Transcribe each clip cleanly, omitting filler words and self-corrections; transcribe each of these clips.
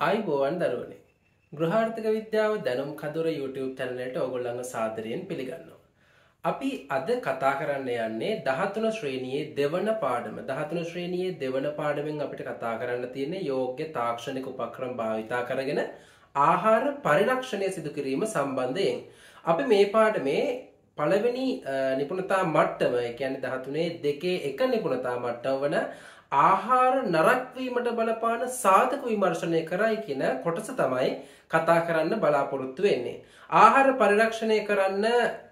ආයුබෝවන් දරුවනේ. ගෘහාර්ථක විද්‍යාව දැනුම් කඳුර YouTube channel එකට ඔයගොල්ලන්ව සාදරයෙන් පිළිගන්නවා. අපි අද කතා කරන්න යන්නේ 13 ශ්‍රේණියේ දෙවන පාඩම. 13 ශ්‍රේණියේ දෙවන පාඩමෙන් අපිට කතා කරන්න තියෙන්නේ යෝග්‍ය තාක්ෂණික උපක්‍රම භාවිතා කරගෙන ආහාර පරිරක්ෂණය සිදු කිරීම සම්බන්ධයෙන්. අපි මේ පාඩමේ පළවෙනි නිපුණතා මට්ටම, ඒ කියන්නේ 13 2 1 නිපුණතා මට්ටම වන ආහාර නරක් වීමට බලපාන සාධක විමර්ශනය කරයි කියන කොටස තමයි කතා කරන්න බලාපොරොත්තු වෙන්නේ. ආහාර පරිරක්ෂණය කරන්න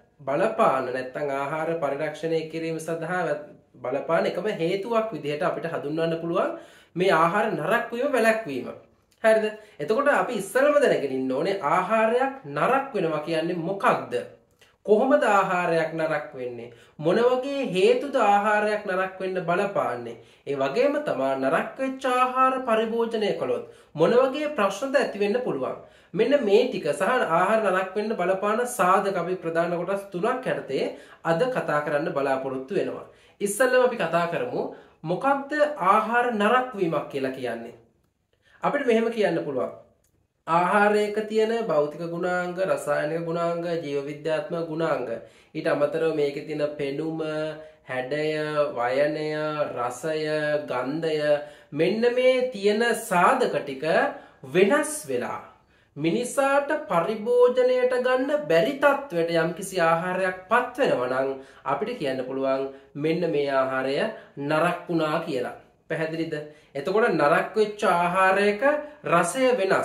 බලපාන නැත්නම් ආහාර පරිරක්ෂණය කිරීම සඳහා බලපාන එකම හේතුවක් විදිහට අපිට හඳුන්වන්න පුළුවන් මේ ආහාර නරක් වීම වැළැක්වීම. හරිද? එතකොට අපි ඉස්සරම දැනගෙන ඉන්න ඕනේ ආහාරයක් නරක් වෙනවා කියන්නේ මොකක්ද? කොහොමද ආහාරයක් නරක් වෙන්නේ? මොන වගේ හේතුද ආහාරයක් නරක් වෙන්න බලපාන්නේ? ඒ වගේම තමයි නරක් වෙච්ච ආහාර පරිභෝජනය කළොත් මොන වගේ ප්‍රශ්නද ඇති වෙන්න පුළුවන්? මෙන්න මේ ටික සහ ආහාර නරක් වෙන්න බලපාන සාධක අපි ප්‍රධාන කොටස් තුනක් යටතේ අද කතා කරන්න බලාපොරොත්තු වෙනවා. ඉස්සෙල්ලම අපි කතා කරමු මොකක්ද ආහාර නරක් වීමක් කියලා කියන්නේ? අපිට මෙහෙම කියන්න පුළුවන්. ආහාරයක තියෙන භෞතික ගුණාංග, රසායනික ගුණාංග, ජීව විද්‍යාත්මක ගුණාංග, ඊට අමතරව මේකේ තියෙන පෙනුම, හැඩය, වයනය, රසය, ගන්ධය, මෙන්න මේ තියෙන සාධක ටික වෙනස් වෙලා මිනිසාට පරිභෝජනයට ගන්න බැරි තත්වයට යම්කිසි ආහාරයක් පත් වෙනවා නම් අපිට කියන්න පුළුවන් මෙන්න මේ ආහාරය නරක් වුණා කියලා. පැහැදිලිද? එතකොට නරක් වෙච්ච ආහාරයක රසය වෙනස්,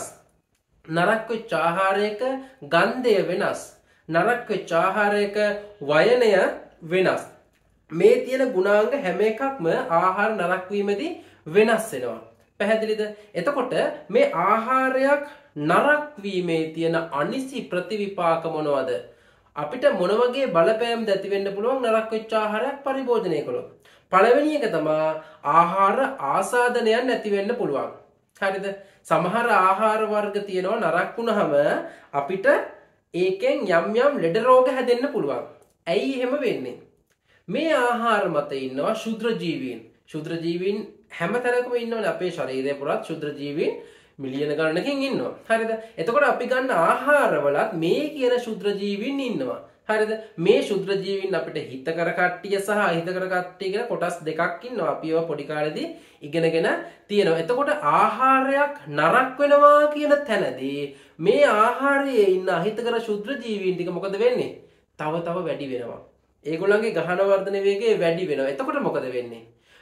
නරක් වෙච්ච ආහාරයක ගන්ධය වෙනස්, නරක් වෙච්ච ආහාරයක වයනය වෙනස්. මේ තියෙන ගුණාංග හැම එකක්ම ආහාර නරක් වීමේදී වෙනස් වෙනවා. පැහැදිලිද? එතකොට මේ ආහාරයක් නරක් වීමේ තියෙන අනිසි ප්‍රතිවිපාක මොනවද? අපිට මොන වගේ බලපෑම්ද ඇති වෙන්න පුළුවන් නරක් වෙච්ච ආහාරයක් පරිභෝජනය කළොත්? පළවෙනි එක තමයි ආහාර ආසාදනයක් නැති වෙන්න පුළුවන්. හරිද? සමහර ආහාර වර්ග තියෙනවා නරක් වුණාම අපිට ඒකෙන් යම් යම් ලෙඩ රෝග හැදෙන්න පුළුවන්. ඇයි එහෙම වෙන්නේ? මේ ආහාර මත ඉන්නවා ශුද්‍ර ජීවීන්. ශුද්‍ර ජීවීන් හැම තැනකම ඉන්නවනේ. අපේ ශරීරය පුරා ශුද්‍ර ජීවීන් මිලියන ගණනකින් ඉන්නවා. හරිද? එතකොට අපි ගන්න ආහාරවලත් මේ කියන ශුද්‍ර ජීවීන් ඉන්නවා. හරිද? මේ ශුද්‍ර ජීවීන් අපිට හිතකර කට්ටිය සහ අහිතකර කට්ටිය කියලා කොටස් දෙකක් ඉන්නවා. අපි ඒවා පොඩි කාලේදී ඉගෙනගෙන තියෙනවා. එතකොට ආහාරයක් නරක් වෙනවා කියන තැනදී මේ ආහාරයේ ඉන්න අහිතකර ශුද්‍ර ජීවීන් ටික මොකද වෙන්නේ? තව තව වැඩි වෙනවා. ඒගොල්ලන්ගේ ගහන වර්ධන වේගය වැඩි වෙනවා. එතකොට මොකද වෙන්නේ?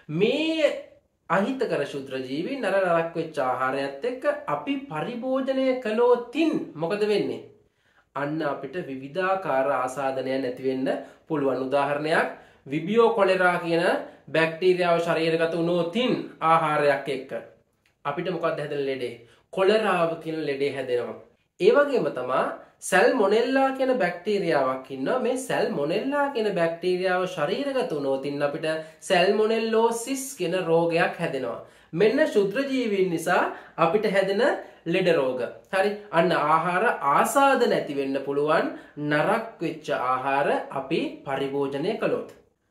මේ අහිතකර ශුද්‍ර ජීවීන් නරක් වෙච්ච ආහාරයත් එක්ක අපි පරිභෝජනය කළොතින් මොකද වෙන්නේ? අන්න අපිට විවිධාකාර ආසාදනයන් ඇති වෙන්න පුළුවන්. උදාහරණයක් විබියෝ කොලෙරා කියන බැක්ටීරියාව ශරීරගත වුණොතින් ආහාරයක් එක්ක අපිට මොකක්ද හැදෙන ලෙඩේ? කොලෙරාව කියන ලෙඩේ හැදෙනවා. ඒ වගේම තමයි සැල්මොනෙල්ලා කියන බැක්ටීරියාවක් ඉන්නවා. මේ සැල්මොනෙල්ලා කියන බැක්ටීරියාව ශරීරගත වුණොතින් අපිට සැල්මොනෙල්ලෝසිස් කියන රෝගයක් හැදෙනවා. මෙන්න ශුද්‍ර ජීවීන් නිසා අපිට හැදෙන ලෙඩ රෝග. හරි? අන්න ආහාර ආසාදන ඇති වෙන්න පුළුවන් නරක් වෙච්ච ආහාර අපි පරිභෝජනය කළොත්.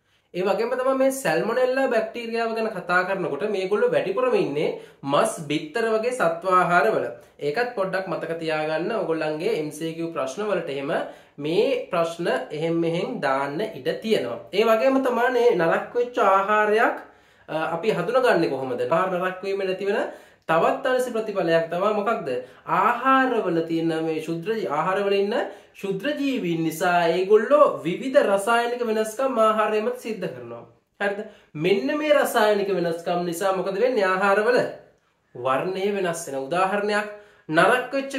ඒ වගේම තමයි මේ සැල්මොනෙල්ලා බැක්ටීරියාව ගැන කතා කරනකොට මේගොල්ලෝ වැඩිපුරම ඉන්නේ මස්, බිත්තර වගේ සත්ව ආහාරවල. ඒකත් පොඩ්ඩක් මතක තියාගන්න. ඔයගොල්ලන්ගේ MCQ ප්‍රශ්න වලට එහෙම මේ ප්‍රශ්න එහෙම් මෙහෙම් දාන්න ඉඩ තියෙනවා. ඒ වගේම තමයි නරක් වෙච්ච ආහාරයක් අපි හඳුනගන්නේ කොහොමද? ආහාර නරක් වීම නැති වෙන තවත් අනිසි ප්‍රතිඵලයක් තමයි මොකක්ද? ආහාරවල තියෙන මේ ආහාරවල ඉන්න ශුද්‍ර ජීවීන් නිසා ඒගොල්ලෝ විවිධ රසායනික වෙනස්කම් ආහාරයෙම සිද්ධ කරනවා. හරිද? මෙන්න මේ රසායනික වෙනස්කම් නිසා මොකද වෙන්නේ? ආහාරවල වර්ණය වෙනස් වෙනවා. උදාහරණයක් නරක් වෙච්ච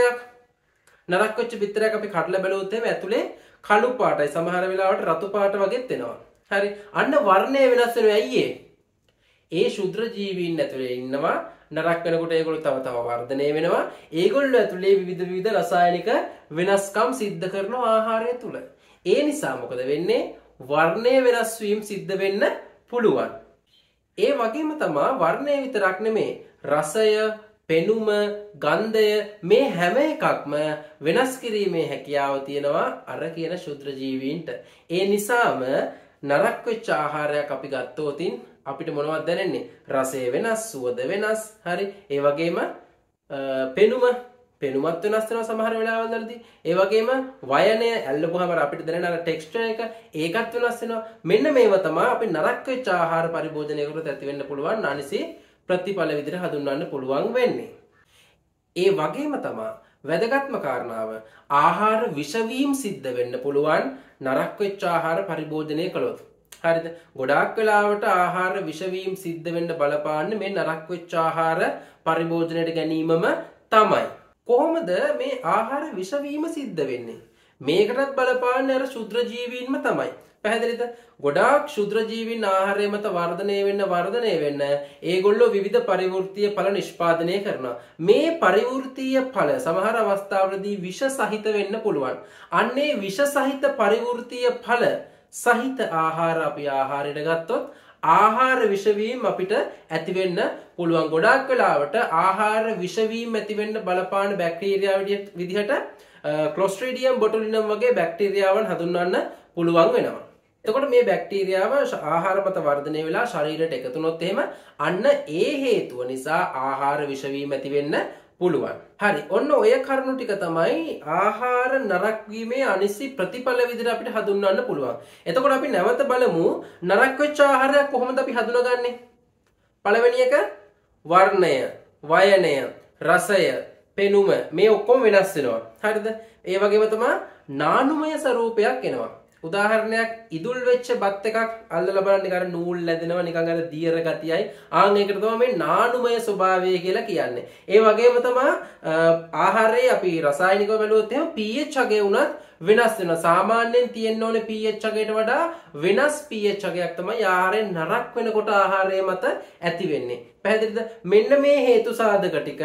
බිත්තරයක් අපි කඩලා බැලුවොත් එහෙම ඇතුලේ කළු පාටයි, සමහර වෙලාවට රතු පාට වගේත් එනවා. හරි? අන්න වර්ණය වෙනස් වෙනවා. ඇයි ඒ ශුද්‍ර ජීවීන් ඇතුලේ ඉන්නවා. නරක් වෙනකොට ඒගොල්ලෝ තව තව වර්ධනය වෙනවා. ඒගොල්ලෝ ඇතුලේ විවිධ රසායනික වෙනස්කම් සිද්ධ කරනවා ආහාරය තුල. ඒ නිසා මොකද වෙන්නේ? වර්ණය වෙනස් වීම සිද්ධ වෙන්න පුළුවන්. ඒ වගේම තමයි වර්ණය විතරක් නෙමේ රසය, පෙනුම, ගන්ධය මේ හැම එකක්ම වෙනස් කිරීමේ හැකියාව තියෙනවා අර කියන ශුද්‍ර ජීවීන්ට. ඒ නිසාම නරක් වෙච්ච ආහාරයක් අපි ගත්තොතින් අපිට මොනවද දැනෙන්නේ? රසය වෙනස්, සුවඳ වෙනස්, හරි. ඒ වගේම පෙනුම පෙනුමත් වෙනස් වෙනවා සමහර වෙලාවලදී. ඒ වගේම වයනය ඇල්ලපුවාම අපිට දැනෙන අර ටෙක්ස්චර් එක ඒකත් වෙනස් වෙනවා. මෙන්න මේව තමයි අපි නරක වෙච්ච ආහාර පරිභෝජනය කරොත් ඇති වෙන්න පුළුවන් අනිසි ප්‍රතිඵල විදිහට හඳුන්වන්න පුළුවන් වෙන්නේ. ඒ වගේම තමයි වැදගත්ම කාරණාව ආහාර විෂවීම් සිද්ධ වෙන්න පුළුවන් නරක වෙච්ච ආහාර පරිභෝජනය කළොත්. හරිද? ගොඩාක් වෙලාවට ආහාර විෂවීම් සිද්ධ වෙන්න බලපාන්නේ මේ නරක වෙච්ච ආහාර පරිභෝජනයට ගැනීමම තමයි. කොහොමද මේ ආහාර විෂවීම සිද්ධ වෙන්නේ? මේකටත් බලපාන්නේ අර ශුද්‍ර ජීවීන්ම තමයි. පැහැදිලිද? ගොඩාක් ශුද්‍ර ජීවීන් ආහාරය මත වර්ධනය වෙන්න ඒගොල්ලෝ විවිධ පරිවෘත්තීය ඵල නිෂ්පාදනය කරනවා. මේ පරිවෘත්තීය ඵල සමහර අවස්ථාවලදී විෂ සහිත වෙන්න පුළුවන්. අන්නේ විෂ සහිත පරිවෘත්තීය ඵල සහිත ආහාර අපි ආහාරයට ගත්තොත් ආහාර විෂවීම් අපිට ඇති වෙන්න පුළුවන්. ගොඩාක් වෙලාවට ආහාර විෂවීම් ඇති වෙන්න බලපාන බැක්ටීරියා විදිහට ක්ලොස්ට්‍රීඩියම් බොටුලිනම් වගේ බැක්ටීරියාවන් හඳුන්වන්න පුළුවන් වෙනවා. එතකොට මේ බැක්ටීරියාව ආහාර මත වර්ධනය වෙලා ශරීරයට එකතු වුණොත් එහෙම අන්න ඒ හේතුව නිසා ආහාර විෂවීම ඇති වෙන්න පුළුවන්. හරි. ඔන්න ඔය කරුණු ටික තමයි ආහාර නරක වීමේ අනිසි ප්‍රතිඵල විදිහට අපිට හඳුන්වන්න පුළුවන්. එතකොට අපි නැවත බලමු නරක වෙච්ච ආහාරයක් කොහොමද අපි හඳුනගන්නේ? පළවෙනි එක වර්ණය, වයනය, රසය, පෙනුම මේ ඔක්කොම වෙනස් වෙනවා. හරිද? ඒ වගේම තමයි නානුමය ස්වරූපයක් එනවා. උදාහරණයක් ඉදුල් වෙච්ච බත් එකක් අල්ලලා බලන්න නිකන් නූල් ලැදෙනවා නිකන් අර දියර ගතියයි. ආන් ඒකට තමයි මේ නානුමය ස්වභාවය කියලා කියන්නේ. ඒ වගේම තමයි ආහාරයේ අපි රසායනිකව බැලුවොත් එහෙනම් pH අගය උනත් වෙනස් වෙනවා. සාමාන්‍යයෙන් තියෙන්න ඕනේ pH අගයට වඩා වෙනස් pH අගයක් තමයි ආහාරයෙන් නරක වෙනකොට ආහාරය මත ඇති වෙන්නේ. පැහැදිලිද? මෙන්න මේ හේතු සාධක ටික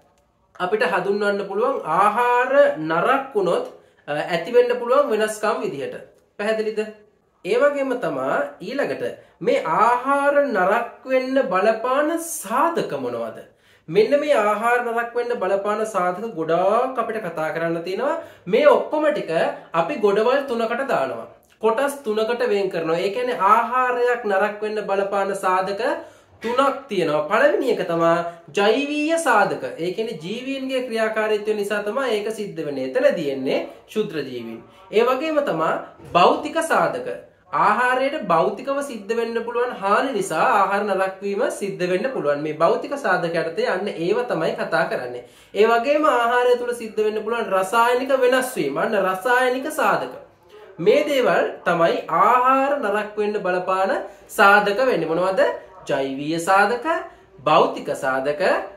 අපිට හඳුන්වන්න පුළුවන් ආහාර නරක වුණොත් ඇති වෙන්න පුළුවන් වෙනස්කම් විදිහට. පැහැදිලිද? ඒ වගේම තමයි ඊළඟට මේ ආහාර නරක වෙන්න බලපාන සාධක මොනවද? මෙන්න මේ ආහාර නරක වෙන්න බලපාන සාධක ගොඩාක් අපිට කතා කරන්න තියෙනවා. මේ ඔක්කොම ටික අපි ගොඩවල් තුනකට දානවා. කොටස් තුනකට වෙන් කරනවා. ඒ කියන්නේ ආහාරයක් නරක වෙන්න බලපාන සාධක තුනක් තියෙනවා. පළවෙනි එක තමයි ජෛවීය සාධක. ඒ කියන්නේ ජීවීන්ගේ ක්‍රියාකාරීත්වය නිසා තමයි ඒක සිද්ධ වෙන්නේ. එතනදී එන්නේ ශුද්‍ර ජීවීන්. ඒ වගේම තමයි භෞතික සාධක. ආහාරයට භෞතිකව සිද්ධ වෙන්න පුළුවන් හානි නිසා ආහාර නරක වීම සිද්ධ වෙන්න පුළුවන්. මේ භෞතික සාධක යටතේ අන්න ඒව තමයි කතා කරන්නේ. ඒ වගේම ආහාරය තුල සිද්ධ වෙන්න පුළුවන් රසායනික වෙනස් වීම. අන්න රසායනික සාධක. මේ දේවල් තමයි ආහාර නරක වෙන්න බලපාන සාධක වෙන්නේ. මොනවද? ජෛවීය සාධක, භෞතික සාධක,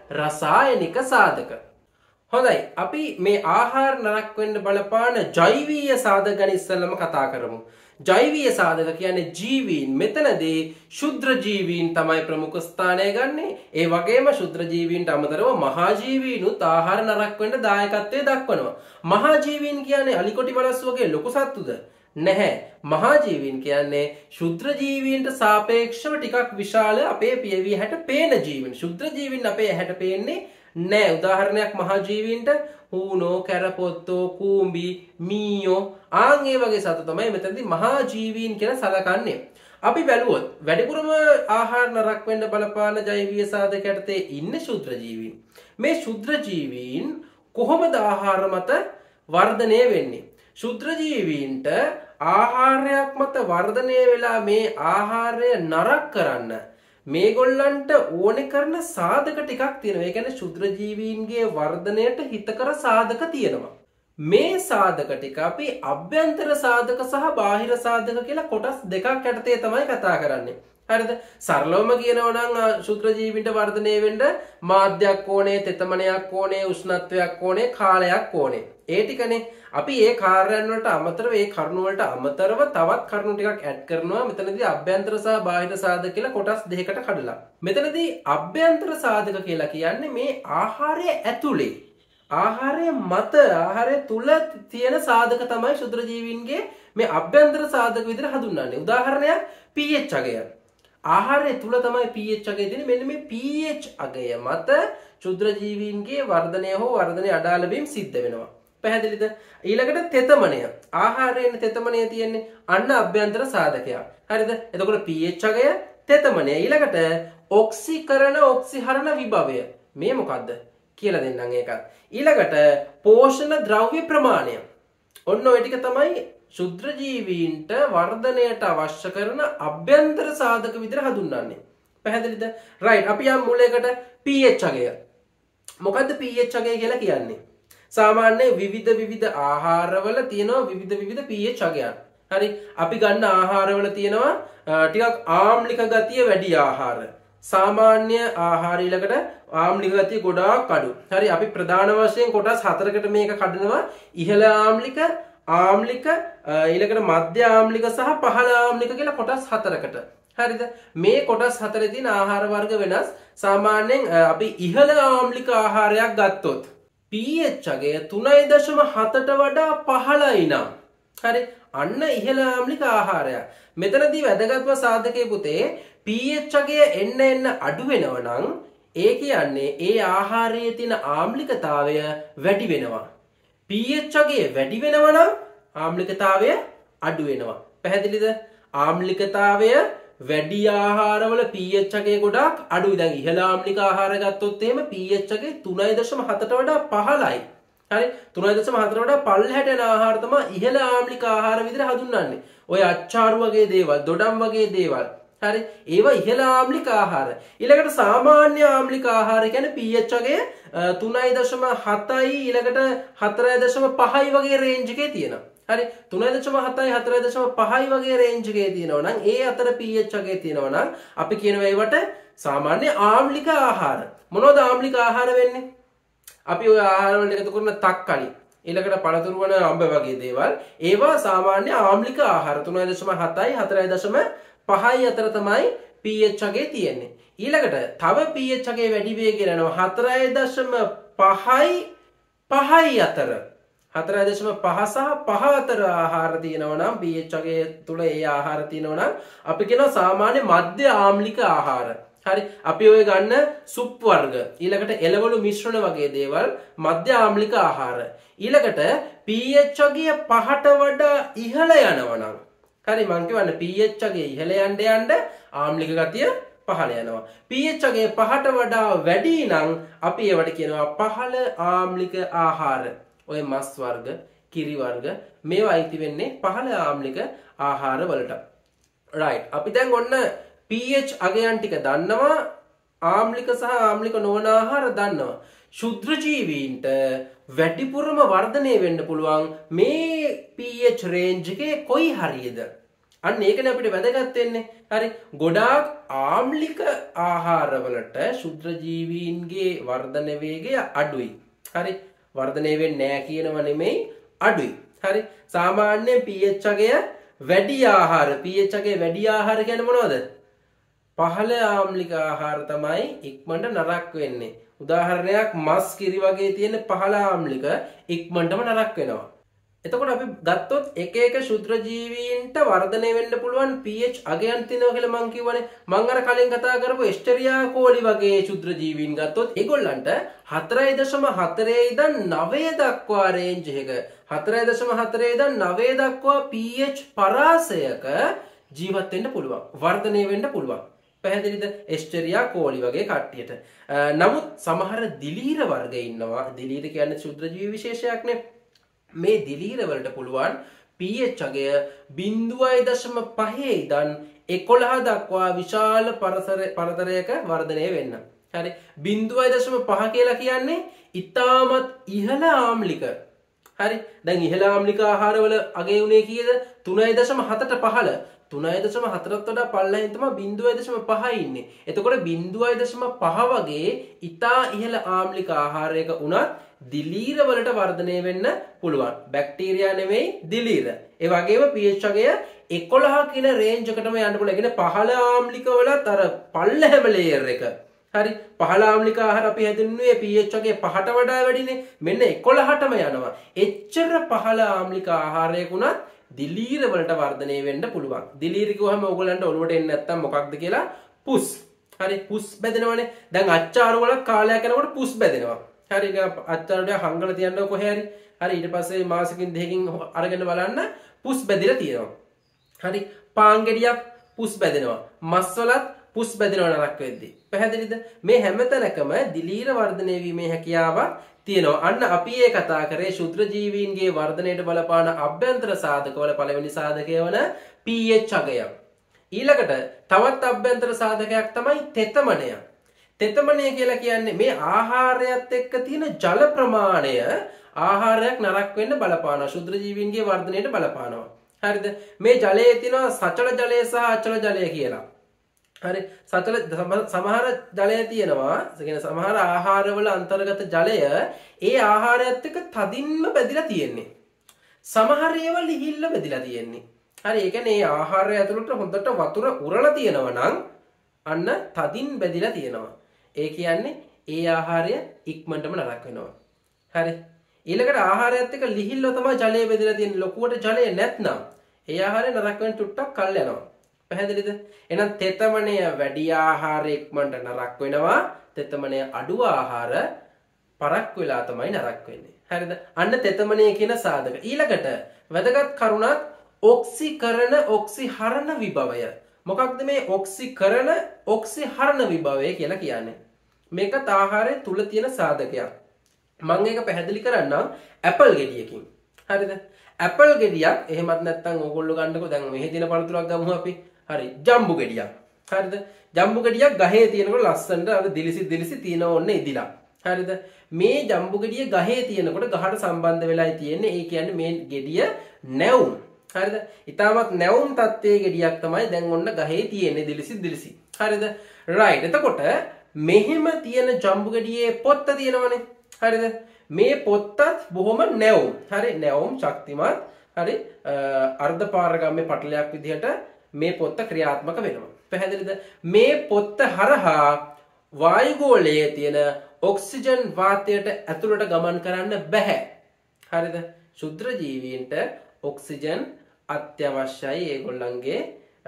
රසායනික සාධක. හොඳයි. අපි මේ ආහාර නරක වෙන්න බලපාන ජෛවීය සාධක ගැන ඉස්සෙල්ලම කතා කරමු. ජෛවීය සාධක කියන්නේ ජීවීන්. මෙතනදී ශුද්‍ර ජීවීන් තමයි ප්‍රමුඛ ස්ථානය ගන්නෙ. ඒ වගේම ශුද්‍ර ජීවීන්ට අමතරව මහා ජීවීනුත් ආහාර නරක වෙන්න දායකත්වය දක්වනවා. මහා ජීවීන් කියන්නේ අලිකොටි වලස්සු වගේ ලොකු සත්තුද? නැහැ. මහා ජීවීන් කියන්නේ ශුද්‍ර ජීවීන්ට සාපේක්ෂව ටිකක් විශාල අපේ පියවි හැට පේන ජීවීන්. ශුද්‍ර ජීවීන් අපේ හැට පේන්නේ නැහැ. උදාහරණයක් මහා ජීවීන්ට හූනෝ, කැරපොත්තෝ, කූඹි, මීයෝ ආන් ඒ වගේ සතු තමයි මෙතනදී මහා ජීවීන් කියලා සලකන්නේ. අපි බැලුවොත් වැඩිපුරම ආහාර නරක වෙන්න බලපාන ජෛවීය සාධක යටතේ ඉන්නේ ශුද්‍ර ජීවීන්. මේ ශුද්‍ර ජීවීන් කොහොමද ආහාර මත වර්ධනය වෙන්නේ? ශුද්‍ර ජීවීන්ට ආහාරයක් මත වර්ධනය වෙලා මේ ආහාරය නරක කරන්න මේගොල්ලන්ට ඕනේ කරන සාධක ටිකක් තියෙනවා. ඒ කියන්නේ ශුද්‍ර ජීවීන්ගේ වර්ධනයට හිතකර සාධක තියෙනවා. මේ සාධක ටික අපි අභ්‍යන්තර සාධක සහ බාහිර සාධක කියලා කොටස් දෙකක් යටතේ තමයි කතා කරන්නේ. හරිද? සරලවම කියනවා නම් ශුද්‍ර ජීවීන්ට වර්ධනය වෙන්න මාධ්‍යයක් ඕනේ, තෙතමනයක් ඕනේ, උෂ්ණත්වයක් ඕනේ, කාලයක් ඕනේ. ඒ ටිකනේ. අපි ඒ කාර්යයන් වලට අමතරව ඒ කරුණු වලට අමතරව තවත් කරුණු ටිකක් ඇඩ් කරනවා. මෙතනදී අභ්‍යන්තර සහ බාහිර සාධක කියලා කොටස් දෙකකට කඩලා. මෙතනදී අභ්‍යන්තර සාධක කියලා කියන්නේ මේ ආහාරය ඇතුලේ ආහාරය මත ආහාරය තුල තියෙන සාධක තමයි ශුද්‍ර ජීවීන්ගේ මේ අභ්‍යන්තර සාධක විදිහට හඳුන්වන්නේ. උදාහරණයක් pH අගය. ආහාරය තුල තමයි pH අගය තියෙන්නේ. මෙන්න මේ pH අගය මත ශුද්‍ර ජීවීන්ගේ වර්ධනය හෝ වර්ධනය අඩාල වීම සිද්ධ වෙනවා. පැහැදිලිද? ඊළඟට තෙතමනය. ආහාරයෙන් තෙතමනය තියෙන්නේ අන්න අභ්‍යන්තර සාධකයක්. හරිද? එතකොට pH අගය, තෙතමනය. ඊළඟට ඔක්සිකරණ ඔක්සිහරණ විභවය. මේ මොකද්ද? කියලා දෙන්නම් ඒකත්. ඊළඟට පෝෂණ ද්‍රව්‍ය ප්‍රමාණය. ඔන්න ඔය ටික තමයි ශුද්‍ර ජීවීන්ට වර්ධනයට අවශ්‍ය කරන අභ්‍යන්තර සාධක විදිහට හඳුන්වන්නේ. පැහැදිලිද? රයිට්. අපි යම් මූලයකට pH අගය. මොකද්ද pH අගය කියලා කියන්නේ? සාමාන්‍ය විවිධ ආහාරවල තියෙනවා විවිධ pH අගයන්. හරි. අපි ගන්න ආහාරවල තියෙනවා ටිකක් ආම්ලික ගතිය වැඩි ආහාර. සාමාන්‍ය ආහාර ඊළඟට ආම්ලික ගතිය ගොඩාක් අඩු. හරි. අපි ප්‍රධාන වශයෙන් කොටස් 4කට මේක කඩනවා. ඉහළ ආම්ලික, ආම්ලික, ඊළඟට මධ්‍ය ආම්ලික සහ පහළ ආම්ලික කියලා කොටස් 4කට. හරිද? මේ කොටස් 4 තියෙන ආහාර වර්ග වෙනස්. සාමාන්‍යයෙන් අපි ඉහළ ආම්ලික ආහාරයක් ගත්තොත් pH අගය 3.7ට වඩා පහළයි නම් හරි අන්න ඉහළ ආම්ලික ආහාරයක්. මෙතනදී වැදගත්ම සාධකයේ පුතේ pH අගය එන්න අඩු වෙනවා නම් ඒ කියන්නේ ඒ ආහාරයේ තියෙන ආම්ලිකතාවය වැඩි වෙනවා. pH අගය වැඩි වෙනවා නම් ආම්ලිකතාවය අඩු වෙනවා. පැහැදිලිද? ආම්ලිකතාවය වැඩි ආහාරවල pH අගය ගොඩක් අඩුයි. දැන් ඉහළ ආම්ලික ආහාර ගත්තොත් එහෙම pH අගය 3.7ට වඩා පහළයි. හරි 3.4ට වඩා පල්ලෙහාට යන ආහාර තමයි ඉහළ ආම්ලික ආහාර විදිහට හඳුන්වන්නේ. ඔය අච්චාරු වගේ දේවල්, දොඩම් වගේ දේවල්. හරි ඒවා ඉහළ ආම්ලික ආහාර. ඊළඟට සාමාන්‍ය ආම්ලික ආහාර කියන්නේ pH අගය 3.7යි ඊළඟට 4.5යි වගේ රේන්ජ් එකේ තියෙනවා. හරි 3.7යි 4.5යි වගේ රේන්ජ් එකේ තියෙනවා නම් ඒ අතර pH අගය තියෙනවා නම් අපි කියනවා ඒවට සාමාන්‍ය ආම්ලික ආහාර. මොනවද ආම්ලික ආහාර වෙන්නේ? අපි ওই ආහාර වලට එකතු කරන තක්කලි ඊළඟට පළතුරු වන අඹ වගේ දේවල් ඒවා සාමාන්‍ය ආම්ලික ආහාර 3.7යි 4.5යි අතර තමයි pH අගය තියෙන්නේ. ඊළඟට තව pH අගය වැඩි වෙගෙන යනවා 4.5යි අතර 4.5 සහ 5 අතර ආහාර තියෙනවා නම් pH අගය තුල ඒ ආහාර තියෙනවා නම් අපි කියනවා සාමාන්‍ය මධ්‍ය ආම්ලික ආහාර. හරි අපි ඔය ගන්න සුප් වර්ග ඊළඟට එළවලු මිශ්‍රණ වගේ දේවල් මධ්‍ය ආම්ලික ආහාර. ඊළඟට pH අගය 5ට වඩා ඉහළ යනවා නම් හරි මං කියවන්නේ pH අගය ඉහළ යන්න ආම්ලික ගතිය පහළ යනවා. pH අගය 5ට වඩා වැඩි නම් අපි ඒවට කියනවා පහළ ආම්ලික ආහාර. ඔය මස් වර්ග, කිරි වර්ග මේවා අයිති වෙන්නේ පහළ ආම්ලික ආහාර වලට. රයිට්. අපි දැන් ඔන්න pH අගයන් ටික දන්නවා. ආම්ලික සහ ආම්ලික නොවන ආහාර දන්නවා. ශුද්‍ර ජීවීන්ට වැඩිපුරම වර්ධනය වෙන්න පුළුවන් මේ pH රේන්ජ් එකේ කොයි හරියද? අන්න ඒකනේ අපිට වැදගත් වෙන්නේ. හරි. ගොඩාක් ආම්ලික ආහාරවලට ශුද්‍ර ජීවීන්ගේ වර්ධන වේගය අඩුයි. හරි. වර්ධනය වෙන්නේ නැහැ කියනව නෙමෙයි අඩුයි. හරි. සාමාන්‍යයෙන් pH අගය වැඩි ආහාර pH අගය වැඩි ආහාර කියන්නේ මොනවද? පහළ ආම්ලික ආහාර තමයි ඉක්මනට නරක වෙන්නේ. උදාහරණයක් මස් කිරි වගේ තියෙන පහළ ආම්ලික ඉක්මනටම නරක වෙනවා. එතකොට අපි ගත්තොත් එක එක ශුද්‍ර ජීවීන්ට වර්ධනය වෙන්න පුළුවන් pH අගයන් තියෙනවා කියලා මම කියවනේ. මම අර කලින් කතා කරපු එස්ටෙරියා කෝලි වගේ ශුද්‍ර ජීවීන් ගත්තොත් ඒගොල්ලන්ට 4.4 ඉඳන් 9 දක්වා රේන්ජ් එක 4.4 ඉඳන් 9 දක්වා pH පරාසයක ජීවත් වෙන්න පුළුවන්. වර්ධනය වෙන්න පුළුවන්. පැහැදිලිද? එස්ටෙරියා කෝලි වගේ කට්ටියට. නමුත් සමහර දිලීර වර්ග ඉන්නවා. දිලීර කියන්නේ ශුද්‍ර ජීවි විශේෂයක්නේ. මේ දිලීර වලට පුළුවන් pH අගය 0.5 ඉඳන් 11 දක්වා විශාල පරතරයක වර්ධනය වෙන්න. හරි 0.5 කියලා කියන්නේ ඉතාමත් ඉහළ ආම්ලික. හරි දැන් ඉහළ ආම්ලික ආහාරවල අගය උනේ කීයද? 3.7ට පහළ 3.4ට වඩා පල්ලෙහින් තමයි 0.5 ඉන්නේ. එතකොට 0.5 වගේ ඉතා ඉහළ ආම්ලික ආහාරයක උනත් දිලීර වලට වර්ධනය වෙන්න පුළුවන්. බැක්ටීරියා නෙමෙයි දිලීර. ඒ වගේම pH අගය 11 කියන රේන්ජ් එකටම යන්න පුළුවන්. ඒ කියන්නේ පහළ ආම්ලික වලත් අර පල්ලෙහැම ලේයර් එක. හරි පහළ ආම්ලික ආහාර අපි හැදින්නේ pH අගය 5ට වඩා වැඩිනේ. මෙන්න 11ටම යනවා. එච්චර පහළ ආම්ලික ආහාරයක උනත් දිලීර වලට වර්ධනය වෙන්න පුළුවන්. දිලීර කිව්වහම ඕගොල්ලන්ට ඔලුවට එන්නේ නැත්තම් මොකක්ද කියලා පුස්. හරි පුස් බැදෙනවනේ. දැන් අච්චාරු වල කාලයක් යනකොට පුස් බැදෙනවා. හරි අච්චාරුට හංගල තියන්න කොහේ හරි. හරි ඊට පස්සේ මාසෙකින් දෙකකින් අරගෙන බලන්න පුස් බැදිලා තියෙනවා. හරි පාන් ගෙඩියක් පුස් බැදෙනවා. මස් වලත් පුස් බැදිනවා නරක් වෙද්දී. පැහැදිලිද? මේ හැමතැනකම දිලීර වර්ධනය වීමේ හැකියාවක් තියෙනවා. අන්න අපි ඒ කතා කරේ ශුද්‍ර ජීවීන්ගේ වර්ධනයට බලපාන අභ්‍යන්තර සාධකවල පළවෙනි සාධකය වන pH අගය. ඊළඟට තවත් අභ්‍යන්තර සාධකයක් තමයි තෙතමනය. තෙතමනය කියලා කියන්නේ මේ ආහාරයත් එක්ක තියෙන ජල ප්‍රමාණය ආහාරයක් නරක් වෙන්න බලපානවා. ශුද්‍ර ජීවීන්ගේ වර්ධනයට බලපානවා. හරිද? මේ ජලයේ තියෙනවා සචල ජලය සහ අචල ජලය කියලා. හරි, සචල සමහර ජලය තියෙනවා. ඒ කියන්නේ සමහර ආහාරවල අන්තර්ගත ජලය ඒ ආහාරයත් එක්ක තදින්ම බැඳිලා තියෙන්නේ. සමහර ඒවා ලිහිල්ල බැඳිලා තියෙන්නේ. හරි, ඒ කියන්නේ මේ ආහාරය ඇතුළට හොඳට වතුර උරලා තියෙනවා නම් අන්න තදින් බැඳිලා තියෙනවා. ඒ කියන්නේ ඒ ආහාරය ඉක්මනටම නරක වෙනවා. හරි. ඊළඟට ආහාරයත් එක්ක ලිහිල්ව තමයි ජලය බෙදලා තියෙන්නේ. ලොකුවට ජලය නැත්නම් ඒ ආහාරය නරක වෙන ටුට්ටක් කල් යනවා. පැහැදිලිද? එහෙනම් තෙතමනය වැඩි ආහාර ඉක්මනට නරක වෙනවා. තෙතමනය අඩු ආහාර පරක් වෙලා තමයි නරක වෙන්නේ. හරිද? අන්න තෙතමනය කියන සාධක. ඊළඟට වැදගත් කරුණක් ඔක්සිකරණ ඔක්සිහරණ විභවය. මොකක්ද මේ ඔක්සිකරණ ඔක්සිහරණ විභවය කියලා කියන්නේ? මේකත් ආහාරය තුල තියෙන සාධකයක්. මම ඒක පැහැදිලි කරන්නම් ඇපල් ගෙඩියකින්. හරිද? ඇපල් ගෙඩියක් එහෙමත් නැත්නම් ඕගොල්ලෝ ගන්නකො දැන් මෙහි තියෙන පළතුරක් ගමු අපි. හරි, ජම්බු ගෙඩියක්. හරිද? ජම්බු ගෙඩියක් ගහේ තියෙනකොට ලස්සනට අර දිලිසි තියෙන ඕනේ ඉදිලා. හරිද? මේ ජම්බු ගෙඩිය ගහේ තියෙනකොට ගහට සම්බන්ධ වෙලායි තියෙන්නේ. ඒ කියන්නේ මේ ගෙඩිය නැවුම්. හරිද? ඊටමත් නැවුම් තත්ත්වයේ ගෙඩියක් තමයි දැන් ඔන්න ගහේ තියෙන්නේ දිලිසි. හරිද? රයිට්. එතකොට මෙහෙම තියෙන ජම්බු ගෙඩියේ පොත්ත තියෙනවනේ. හරිද? මේ පොත්තත් බොහොම නැවුම්. හරි, නැවුම් ශක්තිමත්. හරි, අර්ධ පාරගම්‍ය පටලයක් විදිහට මේ පොත්ත ක්‍රියාත්මක වෙනවා. පැහැදිලිද? මේ පොත්ත හරහා වායුගෝලයේ තියෙන ඔක්සිජන් වාතයට ඇතුළට ගමන් කරන්න බෑ. හරිද? ශුද්‍ර ජීවීන්ට ඔක්සිජන් අත්‍යවශ්‍යයි ඒගොල්ලන්ගේ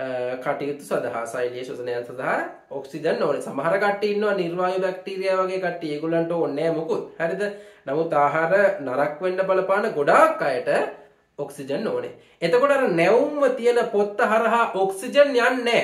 කටයුතු සඳහා, සෛලීය ශ්වසනයන් සඳහා ඔක්සිජන් ඕනේ. සමහර කට්ටිය ඉන්නවා නිර්වායු බැක්ටීරියා වගේ කට්ටිය. ඒගොල්ලන්ට ඕනේ නැහැ මොකුත්. හරිද? නමුත් ආහාර නරක වෙන්න බලපාන ගොඩාක් අයට ඔක්සිජන් ඕනේ. එතකොට අර නැවුම්ව තියෙන පොත්ත හරහා ඔක්සිජන් යන්නේ නැහැ.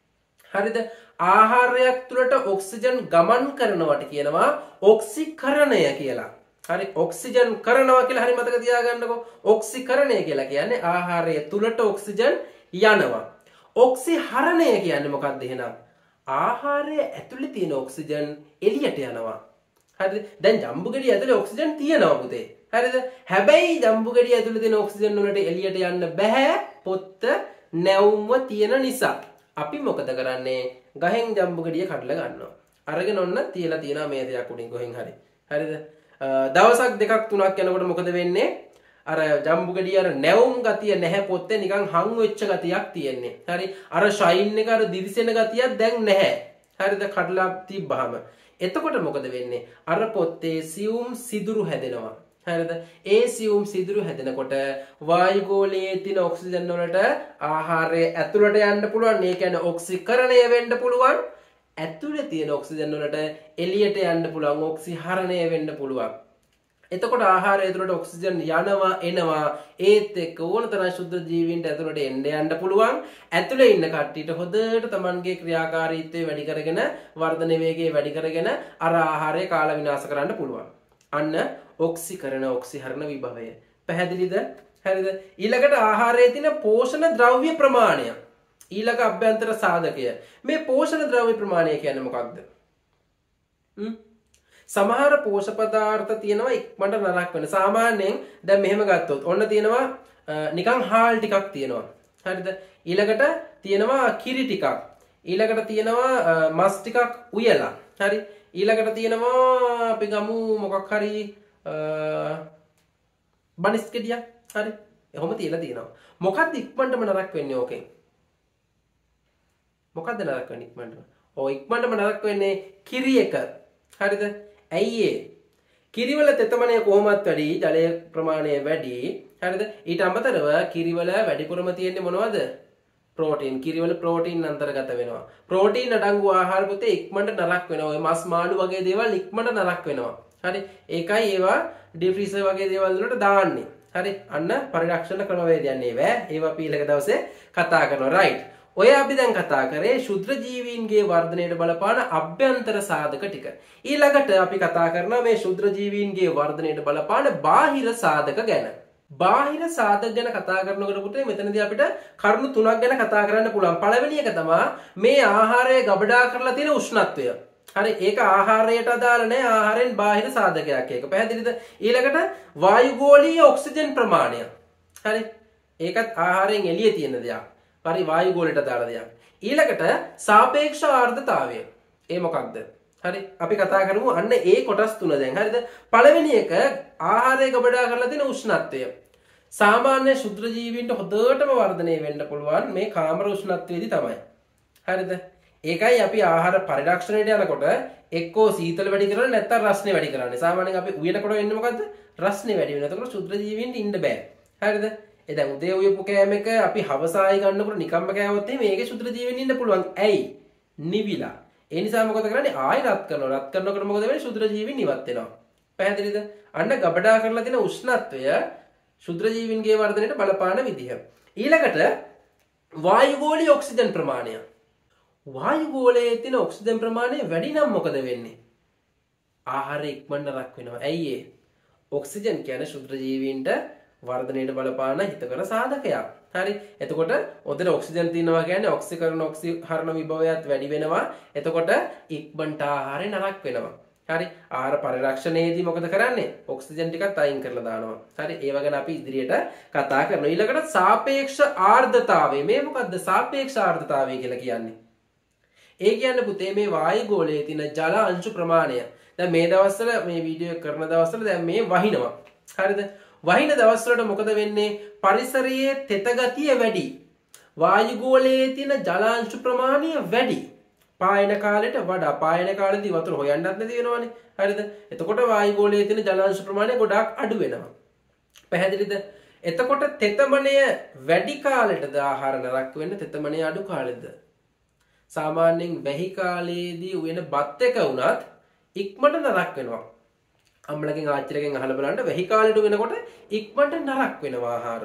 හරිද? ආහාරයක් තුළට ඔක්සිජන් ගමන් කරනවට කියනවා ඔක්සිකරණය කියලා. හරි, ඔක්සිජන් කරනවා කියලා හරි මතක තියාගන්නකො. ඔක්සිකරණය කියලා කියන්නේ ආහාරය තුළට ඔක්සිජන් යනවා. ඔක්සිහරණය කියන්නේ මොකක්ද එහෙනම්? ආහාරය ඇතුලේ තියෙන ඔක්සිජන් එළියට යනවා. හරිද? දැන් ජම්බු ගෙඩිය ඇතුලේ ඔක්සිජන් තියෙනවා පුතේ. හරිද? හැබැයි ජම්බු ගෙඩිය ඇතුලේ තියෙන ඔක්සිජන් වලට එළියට යන්න බෑ. පොත්ත නැවුම්ව තියෙන නිසා. අපි මොකද කරන්නේ? ගහෙන් ජම්බු ගෙඩිය කඩලා ගන්නවා. අරගෙන ඔන්න තියලා තියනවා මේ දෙයක් උඩින් ගොහින් හරි. හරිද? දවසක් දෙකක් තුනක් යනකොට මොකද වෙන්නේ? අර ජම්බු ගෙඩිය අර නැවුම් ගතිය නැහැ, පොත්තේ නිකන් හං වෙච්ච ගතියක් තියෙන්නේ. හරි, අර ෂයින් එක අර දිලිසෙන ගතියක් දැන් නැහැ. හරිද? කඩලා තිබ්බහම එතකොට මොකද වෙන්නේ? අර පොත්තේ සියුම් සිදුරු හැදෙනවා. හරිද? ඒ සියුම් සිදුරු හැදෙනකොට වායුගෝලයේ තියෙන ඔක්සිජන් වලට ආහාරය ඇතුළට යන්න පුළුවන්. ඒ කියන්නේ ඔක්සිකරණය වෙන්න පුළුවන්. ඇතුළේ තියෙන ඔක්සිජන් වලට එළියට යන්න පුළුවන්. ඔක්සිහරණය වෙන්න පුළුවන්. එතකොට ආහාරය ඇතුළට ඔක්සිජන් යනවා එනවා. ඒත් එක්ක ඕනතරම් ශුද්ධ ජීවීන්ට ඇතුළට යන්න පුළුවන්. ඇතුළේ ඉන්න කට්ටියට හොඳට Tamanගේ ක්‍රියාකාරීත්වය වැඩි කරගෙන, වර්ධන වේගය වැඩි කරගෙන අර ආහාරය කාලා විනාශ කරන්න පුළුවන්. අන්න ඔක්සිකරණ ඔක්සිහරණ විභවය. පැහැදිලිද? හරිද? ඊළඟට ආහාරයේ තියෙන පෝෂණ ද්‍රව්‍ය ප්‍රමාණය. ඊළඟ අභ්‍යන්තර සාධකය. මේ පෝෂණ ද්‍රව්‍ය ප්‍රමාණය කියන්නේ මොකක්ද? සමහර පෝෂක පදාර්ථ තියෙනවා ඉක්මනට නරක වෙන. සාමාන්‍යයෙන් දැන් මෙහෙම ගත්තොත් ඔන්න තියෙනවා නිකන් හාල් ටිකක් තියෙනවා. හරිද? ඊළඟට තියෙනවා කිරි ටිකක්. ඊළඟට තියෙනවා මස් ටිකක් උයලා. හරි? ඊළඟට තියෙනවා අපි ගමු මොකක් හරි බනිස් ගෙඩියක්. හරි? එහෙම තියලා තියෙනවා. මොකක්ද ඉක්මනටම නරක වෙන්නේ ඕකෙන්? මොකක්ද නරක වෙන්නේ ඉක්මනටම? ඔය ඉක්මනටම නරක වෙන්නේ කිරි එක. හරිද? ඇයි ඒ? කිරිවල තෙතමනය කොහොමත් වැඩි, ජලය ප්‍රමාණය වැඩි. හරිද? ඊට අමතරව කිරිවල වැඩිපුරම තියෙන්නේ මොනවද? ප්‍රෝටීන්. කිරිවල ප්‍රෝටීන් අන්තර්ගත වෙනවා. ප්‍රෝටීන් අඩංගු ආහාර පුතේ ඉක්මනට නරක වෙනවා. ඔය මස් මාළු වගේ දේවල් ඉක්මනට නරක වෙනවා. හරි? ඒකයි ඒවා ඩීප් ෆ්‍රීසර් වගේ දේවල් වලට දාන්නේ. හරි? අන්න පරිරක්ෂණ ක්‍රමවේදයන් ඒවා. ඒවා අපි ඊළඟ දවසේ කතා කරනවා. රයිට්. ඔය අපි දැන් කතා කරේ ශුද්‍ර ජීවීන්ගේ වර්ධනයට බලපාන අභ්‍යන්තර සාධක ටික. ඊළඟට අපි කතා කරනවා මේ ශුද්‍ර ජීවීන්ගේ වර්ධනයට බලපාන බාහිර සාධක ගැන. බාහිර සාධක ගැන කතා කරනකොට පුතේ මෙතනදී අපිට කරුණු තුනක් ගැන කතා කරන්න පුළුවන්. පළවෙනි එක තමයි මේ ආහාරය ගබඩා කරලා තියෙන උෂ්ණත්වය. හරි ඒක ආහාරයට අදාළ නැහැ. ආහාරයෙන් බාහිර සාධකයක් ඒක. පැහැදිලිද? ඊළඟට වායුගෝලීය ඔක්සිජන් ප්‍රමාණය. හරි ඒකත් ආහාරයෙන් එළියේ තියෙන දෙයක්. හරි වායුගෝලයට අදාළ දෙයක්. ඊළඟට සාපේක්ෂ ආර්ද්‍රතාවය. ඒ මොකක්ද? හරි අපි කතා කරමු අන්න ඒ කොටස් තුන දැන්. හරිද? පළවෙනි එක ආහාරය ගබඩා කරලා තියෙන උෂ්ණත්වය. සාමාන්‍ය ශුද්‍ර ජීවීන්ට හොඳටම වර්ධනය වෙන්න පුළුවන් මේ කාමර උෂ්ණත්වයේදී තමයි. හරිද? ඒකයි අපි ආහාර පරිරක්ෂණයට යනකොට එක්කෝ සීතල වැඩි කරලා නැත්නම් රස්නේ වැඩි කරන්නේ. සාමාන්‍යයෙන් අපි උයනකොට වෙන්නේ මොකද්ද? රස්නේ වැඩි වෙනවා. එතකොට ශුද්‍ර ජීවීන්ට ඉන්න බෑ. හරිද? ඒ දැන් උදේ උයපු කෑම එක අපි හවසායි ගන්නකොට නිකම්ම කෑවොත් එහෙම ඒකේ ශුද්‍ර ජීවීන් ඉන්න පුළුවන්. ඇයි? නිවිලා. ඒ නිසා මොකද කරන්නේ? ආයෙ රත් කරනවා. රත් කරනකොට මොකද වෙන්නේ? ශුද්‍ර ජීවීන් ඉවත් වෙනවා. පැහැදිලිද? අන්න ගබඩා කරලා තියෙන උෂ්ණත්වය ශුද්‍ර ජීවීන්ගේ වර්ධනයට බලපාන විදිහ. ඊළඟට වායුගෝලීය ඔක්සිජන් ප්‍රමාණය. වායුගෝලයේ තියෙන ඔක්සිජන් ප්‍රමාණය වැඩි නම් මොකද වෙන්නේ? ආහාරය ඉක්මනට රක් වෙනවා. ඇයි ඒ? ඔක්සිජන් කියන්නේ ශුද්‍ර ජීවීන්ට වර්ධනයට බලපාන හිතකර සාධකයක්. හරි. එතකොට ඔතන ඔක්සිජන් තියෙනවා කියන්නේ ඔක්සිකරණ ඔක්සිහරණ විභවයත් වැඩි වෙනවා. එතකොට ඉක්මනට ආහාරය නරක වෙනවා. හරි. ආහාර පරිරක්ෂණයේදී මොකද කරන්නේ? ඔක්සිජන් ටිකත් අයින් කරලා දානවා. හරි. ඒව ගැන අපි ඉදිරියට කතා කරනවා. ඊළඟට සාපේක්ෂ ආර්ද්‍රතාවය. මේ මොකද්ද සාපේක්ෂ ආර්ද්‍රතාවය කියලා කියන්නේ? ඒ කියන්නේ පුතේ මේ වායුගෝලයේ තියෙන ජල අංශු ප්‍රමාණය. දැන් මේ දවස්වල මේ වීඩියෝ කරන දවස්වල දැන් මේ වහිනවා. හරිද? වහින දවස්වලට මොකද වෙන්නේ? පරිසරයේ තෙත ගතිය වැඩි. වායුගෝලයේ තියෙන ජල අංශු ප්‍රමාණය වැඩි. පායන කාලයට වඩා පායන කාලෙදී වතුර හොයන්නත් නැති වෙනවනේ. හරිද? එතකොට වායුගෝලයේ තියෙන ජල අංශු ප්‍රමාණය ගොඩාක් අඩු වෙනවා. පැහැදිලිද? එතකොට තෙතමනය වැඩි කාලයටද ආහාර නරක වෙන්නේ තෙතමනය අඩු කාලෙද? සාමාන්‍යයෙන් වැහි කාලයේදී උයන බත් එක වුණත් ඉක්මනට නරක වෙනවා. අම්ලගෙන් ආච්චිලගෙන් අහලා බලන්න වැහි කාලෙට වෙනකොට ඉක්මනට නරක වෙනවා ආහාර.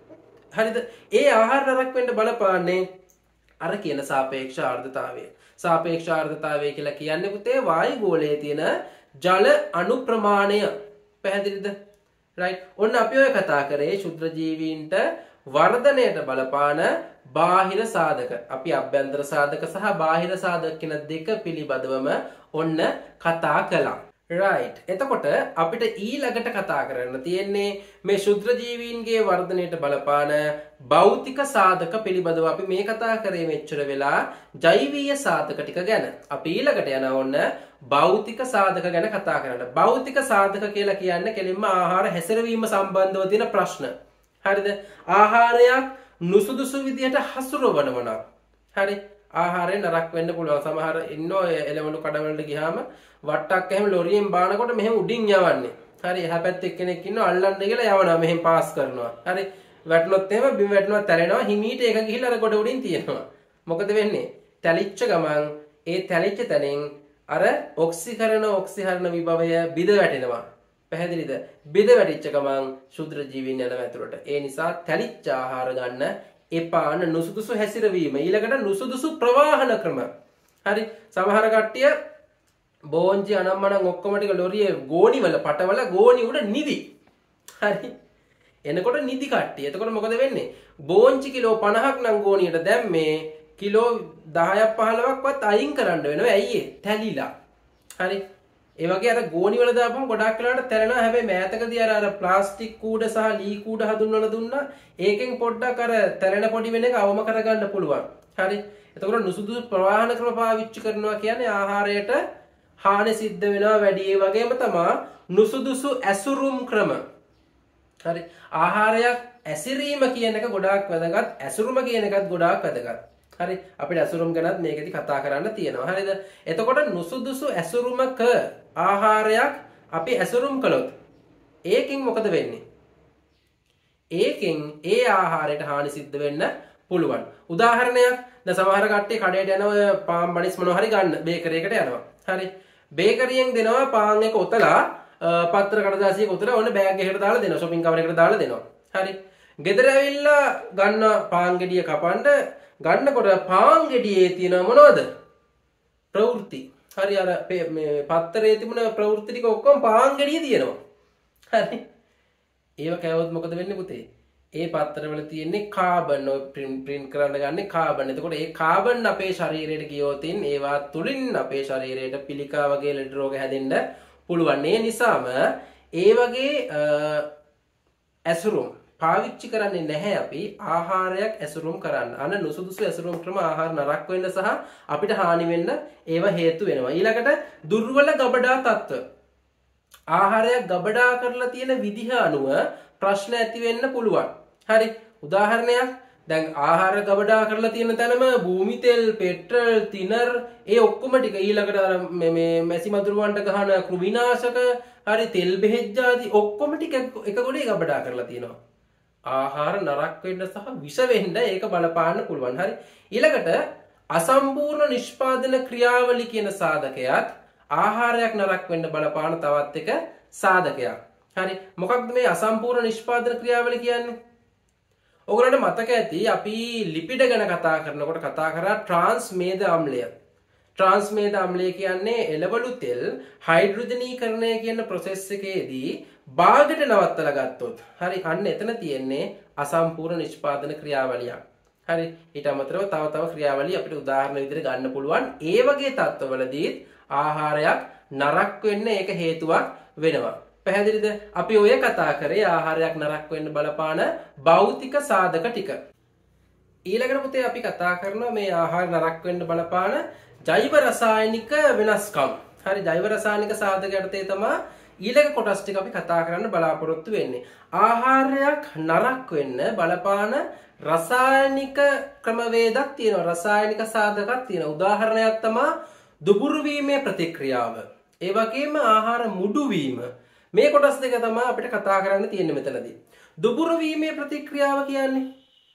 හරිද? ඒ ආහාර නරක වෙන්න බලපාන්නේ අර කියන සාපේක්ෂ ආර්ද්‍රතාවය. සාපේක්ෂ ආර්ද්‍රතාවය කියලා කියන්නේ පුතේ වායුගෝලයේ තියෙන ජල අණු ප්‍රමාණය. පැහැදිලිද? රයිට්. ඔන්න අපි ඔය කතා කරේ ශුද්‍ර ජීවීන්ට වර්ධනයට බලපාන බාහිර සාධක. අපි අභ්‍යන්තර සාධක සහ බාහිර සාධක කියන දෙක පිළිබඳවම ඔන්න කතා කළා. right. එතකොට අපිට ඊළඟට කතා කරන්න තියෙන්නේ මේ ශුද්‍ර ජීවීන්ගේ වර්ධනයට බලපාන භෞතික සාධක පිළිබඳව. අපි මේ කතා කරේ මෙච්චර වෙලා ජෛවීය සාධක ටික ගැන. අපි ඊළඟට යනවා ඔන්න භෞතික සාධක ගැන කතා කරන්න. භෞතික සාධක කියලා කියන්නේ කෙලින්ම ආහාර හැසිරවීම සම්බන්ධව තියෙන ප්‍රශ්න. හරිද? ආහාරයක් නුසුදුසු විදියට හසුරවනවා නම් හරි ආහාරය නරක වෙන්න පුළුවන්. සමහර ඉන්නෝ එළවලු කඩවලට ගියාම වට්ටක් එහෙම ලොරියෙන් බානකොට මෙහෙම උඩින් යවන්නේ. හරි එහා පැත්තේ එක්කෙනෙක් ඉන්නවා අල්ලන්න කියලා යවනවා මෙහෙම පාස් කරනවා. හරි වැටුනොත් එහෙම බිම වැටුනොත් තැලෙනවා. හිමීට ඒක ගිහිල්ලා අර ගොඩ උඩින් තියෙනවා. මොකද වෙන්නේ? තැලිච්ච ගමන් ඒ තැලිච්ච තැනින් අර ඔක්සිකරණ ඔක්සිහරණ විභවය බිඳ වැටෙනවා. පැහැදිලිද? බිඳ වැටිච්ච ගමන් ශුද්‍ර ජීවීන් යනවා ඇතුළට. ඒ නිසා තැලිච්ච ආහාර ගන්න එපාන නුසුදුසු හැසිරවීම. ඊළඟට නුසුදුසු ප්‍රවාහන ක්‍රම. හරි සමහර කට්ටිය බෝංචි අනම්මනම් ඔක්කොම ටික ලොරියේ ගෝණි වල පටවල ගෝණි උඩ නිදි. හරි එනකොට නිදි කට්ටිය. එතකොට මොකද වෙන්නේ? බෝංචි කිලෝ 50ක් නම් ගෝණියට දැම්මේ කිලෝ 10ක් 15ක්වත් අයින් කරන්න වෙනවා. ඇයි ඒ? තැලිලා. හරි ඒ වගේ අර ගෝණි වල දාපුවම ගොඩාක් වෙලාවට තැලෙනවා. හැබැයි මෑතකදී අර ප්ලාස්ටික් කූඩ සහ ලී කූඩ හඳුන්වලා දුන්නා. ඒකෙන් පොඩ්ඩක් අර තැලෙන පොඩි වෙන එක අවම කරගන්න පුළුවන්. හරි එතකොට නුසුදුසු ප්‍රවාහන ක්‍රම පාවිච්චි කරනවා කියන්නේ ආහාරයට හානි සිද්ධ වෙනවා වැඩි. ඒ වගේම තමයි නුසුදුසු ඇසුරුම් ක්‍රම. හරි ආහාරයක් ඇසිරීම කියන එක ගොඩාක් වැදගත්. ඇසුරුම කියන එකත් ගොඩාක් වැදගත්. හරි අපිට ඇසුරුම් ගැනත් මේකෙදි කතා කරන්න තියෙනවා. හරිද? එතකොට නුසුදුසු ඇසුරුමක ආහාරයක් අපි ඇසුරුම් කළොත් ඒකෙන් මොකද වෙන්නේ? ඒකෙන් ඒ ආහාරයට හානි සිද්ධ වෙන්න පුළුවන්. උදාහරණයක් දැන් සමහර කට්ටිය කඩේට යනවා පාන් බනිස් මොනවා හරි ගන්න බේකරි එකට යනවා. හරි බේකරියෙන් දෙනවා පාන් එක ඔතලා පත්‍ර කඩදාසියක ඔතලා ඔන්න බෑග් එකකට දාලා දෙනවා. shopping cover එකකට දාලා දෙනවා. හරි ගෙදර ඇවිල්ලා ගන්න පාන් ගෙඩිය කපන්න ගන්නකොට පාන් ගෙඩියේ තියෙන මොනවද? ප්‍රවෘත්ති. හරි අර මේ පත්තරේ තිබුණ ප්‍රවෘත්ති ටික ඔක්කොම පාන් ගෙඩියේ තියෙනවා. හරි. ඒව කෑවොත් මොකද වෙන්නේ පුතේ? ඒ පත්තරවල තියෙන්නේ කාබන් ඔය ප්‍රින්ට් කරන්න ගන්නේ කාබන්. එතකොට ඒ කාබන් අපේ ශරීරයට ගියොතින් ඒවා තුලින් අපේ ශරීරයට පිළිකා වගේ ලෙඩ රෝග හැදෙන්න පුළුවන්. ඒ නිසාම ඒ වගේ ඇසුරුම් පාවිච්චි කරන්නේ නැහැ අපි ආහාරයක් ඇසුරුම් කරන්න. අන නුසුදුසු ඇසුරුම් ක්‍රම ආහාර නරක වෙන්න සහ අපිට හානි වෙන්න ඒව හේතු වෙනවා. ඊළඟට දුර්වල ගබඩා තත්ත්ව. ආහාරයක් ගබඩා කරලා තියෙන විදිහ අනුව ප්‍රශ්න ඇති වෙන්න පුළුවන්. හරි. උදාහරණයක් දැන් ආහාර ගබඩා කරලා තියෙන තැනම භූමි තෙල්, පෙට්‍රල්, තිනර් ඒ ඔක්කොම ටික ඊළඟට අර මේ මැසි මදුරුවන්ට ගහන කෘමිනාශක, හරි තෙල් බෙහෙත් ආදී ඔක්කොම ටික එක ගොඩේ ගබඩා කරලා තියෙනවා. ආහාර නරක වෙන්න සහ විෂ වෙන්න ඒක බලපාන්න පුළුවන්. හරි. ඊළඟට අසම්පූර්ණ නිෂ්පාදන ක්‍රියාවලි කියන සාධකයක් ආහාරයක් නරක වෙන්න බලපාන තවත් එක සාධකයක්. හරි. මොකක්ද මේ අසම්පූර්ණ නිෂ්පාදන ක්‍රියාවලිය කියන්නේ? ඔයගොල්ලන්ට මතක ඇති අපි ලිපිඩ ගැන කතා කරනකොට කතා කරා ට්‍රාන්ස් මේද අම්ලය. ට්‍රාන්ස් මේද අම්ලය කියන්නේ එළවලු තෙල් හයිඩ්‍රජනීකරණය කියන ප්‍රොසෙස් එකේදී භාගයට නවත්තලා ගත්තොත් හරි අන්න එතන තියෙන්නේ අසම්පූර්ණ නිෂ්පාදන ක්‍රියාවලියක්. හරි. ඊට අමතරව තව ක්‍රියාවලිය අපිට උදාහරණ විදිහට ගන්න පුළුවන්. ඒ වගේ තත්ත්වවලදී ආහාරයක් නරක වෙන්න ඒක හේතුවක් වෙනවා. පැහැදිලිද? අපි ඔය කතා කරේ ආහාරයක් නරක වෙන්න බලපාන භෞතික සාධක ටික. ඊළඟට පුතේ අපි කතා කරනවා මේ ආහාර නරක වෙන්න බලපාන ජෛව රසායනික වෙනස්කම්. හරි. ජෛව රසායනික සාධක යටතේ තමයි ඊළඟ කොටස් ටික අපි කතා කරන්න බලාපොරොත්තු වෙන්නේ. ආහාරයක් නරක වෙන්න බලපාන රසායනික ක්‍රමවේදක් තියෙනවා. රසායනික සාධකයක් තියෙනවා. උදාහරණයක් තමයි දුබුරු වීමේ ප්‍රතික්‍රියාව. ඒ වගේම ආහාර මුඩු වීම. මේ කොටස් දෙක තමයි අපිට කතා කරන්න තියෙන්නේ මෙතනදී. දුබුරු වීමේ ප්‍රතික්‍රියාව කියන්නේ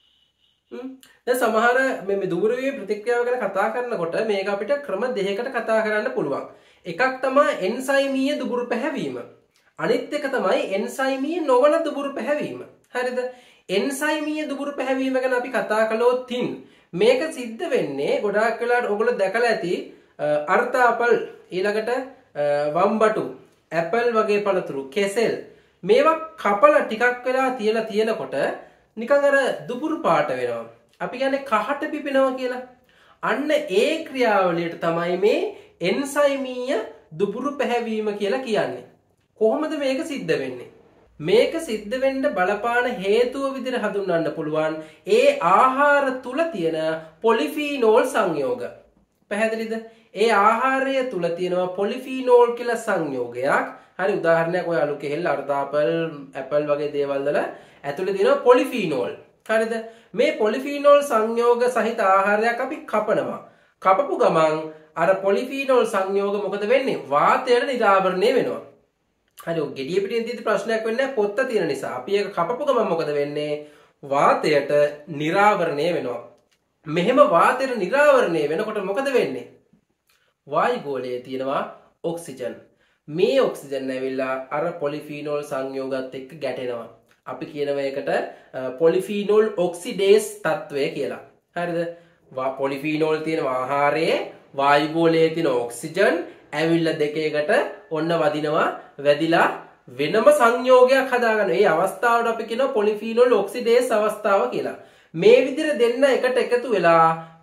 දැන් සමහර මේ දුබුරු වීමේ ප්‍රතික්‍රියාව ගැන කතා කරනකොට මේක අපිට ක්‍රම දෙකකට කතා කරන්න පුළුවන්. එකක් තමයි එන්සයිමීය දුබුරු පැහැවීම. අනිත් එක තමයි එන්සයිමීය නොවන දුබුරු පැහැවීම. හරිද? එන්සයිමීය දුබුරු පැහැවීම ගැන අපි කතා කළොත් මේක සිද්ධ වෙන්නේ ගොඩාක් වෙලාවට ඔයගොල්ලෝ දැකලා ඇති අර්තාපල් ඊළඟට වම්බටු ඇපල් වගේ පළතුරු කෙසෙල් මේවා කපලා ටිකක් වෙලා තියලා තියෙනකොට නිකන් අර දුබුරු පාට වෙනවා. අපි කියන්නේ කහට පිපෙනවා කියලා. අන්න ඒ ක්‍රියාවලියට තමයි මේ එන්සයිමීය දුබුරු පැහැවීම කියලා කියන්නේ. කොහොමද මේක සිද්ධ වෙන්නේ? මේක සිද්ධ වෙන්න බලපාන හේතුව විදිහට හඳුන්වන්න පුළුවන් ඒ ආහාර තුල තියෙන පොලිෆීනෝල් සංයෝග. පැහැදිලිද? ඒ ආහාරය තුල තියෙනවා පොලිෆීනෝල් කියලා සංයෝගයක්. හරි. උදාහරණයක් ඔය අලු කෙහෙල්, අර්ධාපල්, ඇපල් වගේ දේවල් වල ඇතුලේ තියෙනවා පොලිෆීනෝල්. හරිද? මේ පොලිෆීනෝල් සංයෝග සහිත ආහාරයක් අපි කපනවා. කපපු ගමන් අර පොලිෆීනෝල් සංයෝග මොකද වෙන්නේ? වාතයට නිරාවරණය වෙනවා. හරි. ඔය ගෙඩිය පිටින් තියෙන ප්‍රශ්නයක් වෙන්නේ නැහැ පොත්ත තියෙන නිසා. අපි ඒක කපපු ගමන් මොකද වෙන්නේ? වාතයට නිරාවරණය වෙනවා. මෙහෙම වාතයට නිරාවරණය වෙනකොට මොකද වෙන්නේ? වායු ගෝලයේ තියෙනවා ඔක්සිජන්. මේ ඔක්සිජන් ඇවිල්ලා අර පොලිෆීනෝල් සංයෝගات එක්ක ගැටෙනවා. අපි කියනවා ඒකට පොලිෆීනෝල් ඔක්සිඩේස් තත්වය කියලා. හරිද? පොලිෆීනෝල් තියෙන ආහාරයේ වායු ගෝලයේ තියෙන ඔක්සිජන් ඇවිල්ලා දෙකේකට ඔන්න වදිනවා, වැදිලා වෙනම සංයෝගයක් හදාගන්න. මේ අවස්ථාවට අපි කියනවා පොලිෆීනෝල් ඔක්සිඩේස් අවස්ථාව කියලා. මේ විදිහට දෙන්න එකට එකතු වෙලා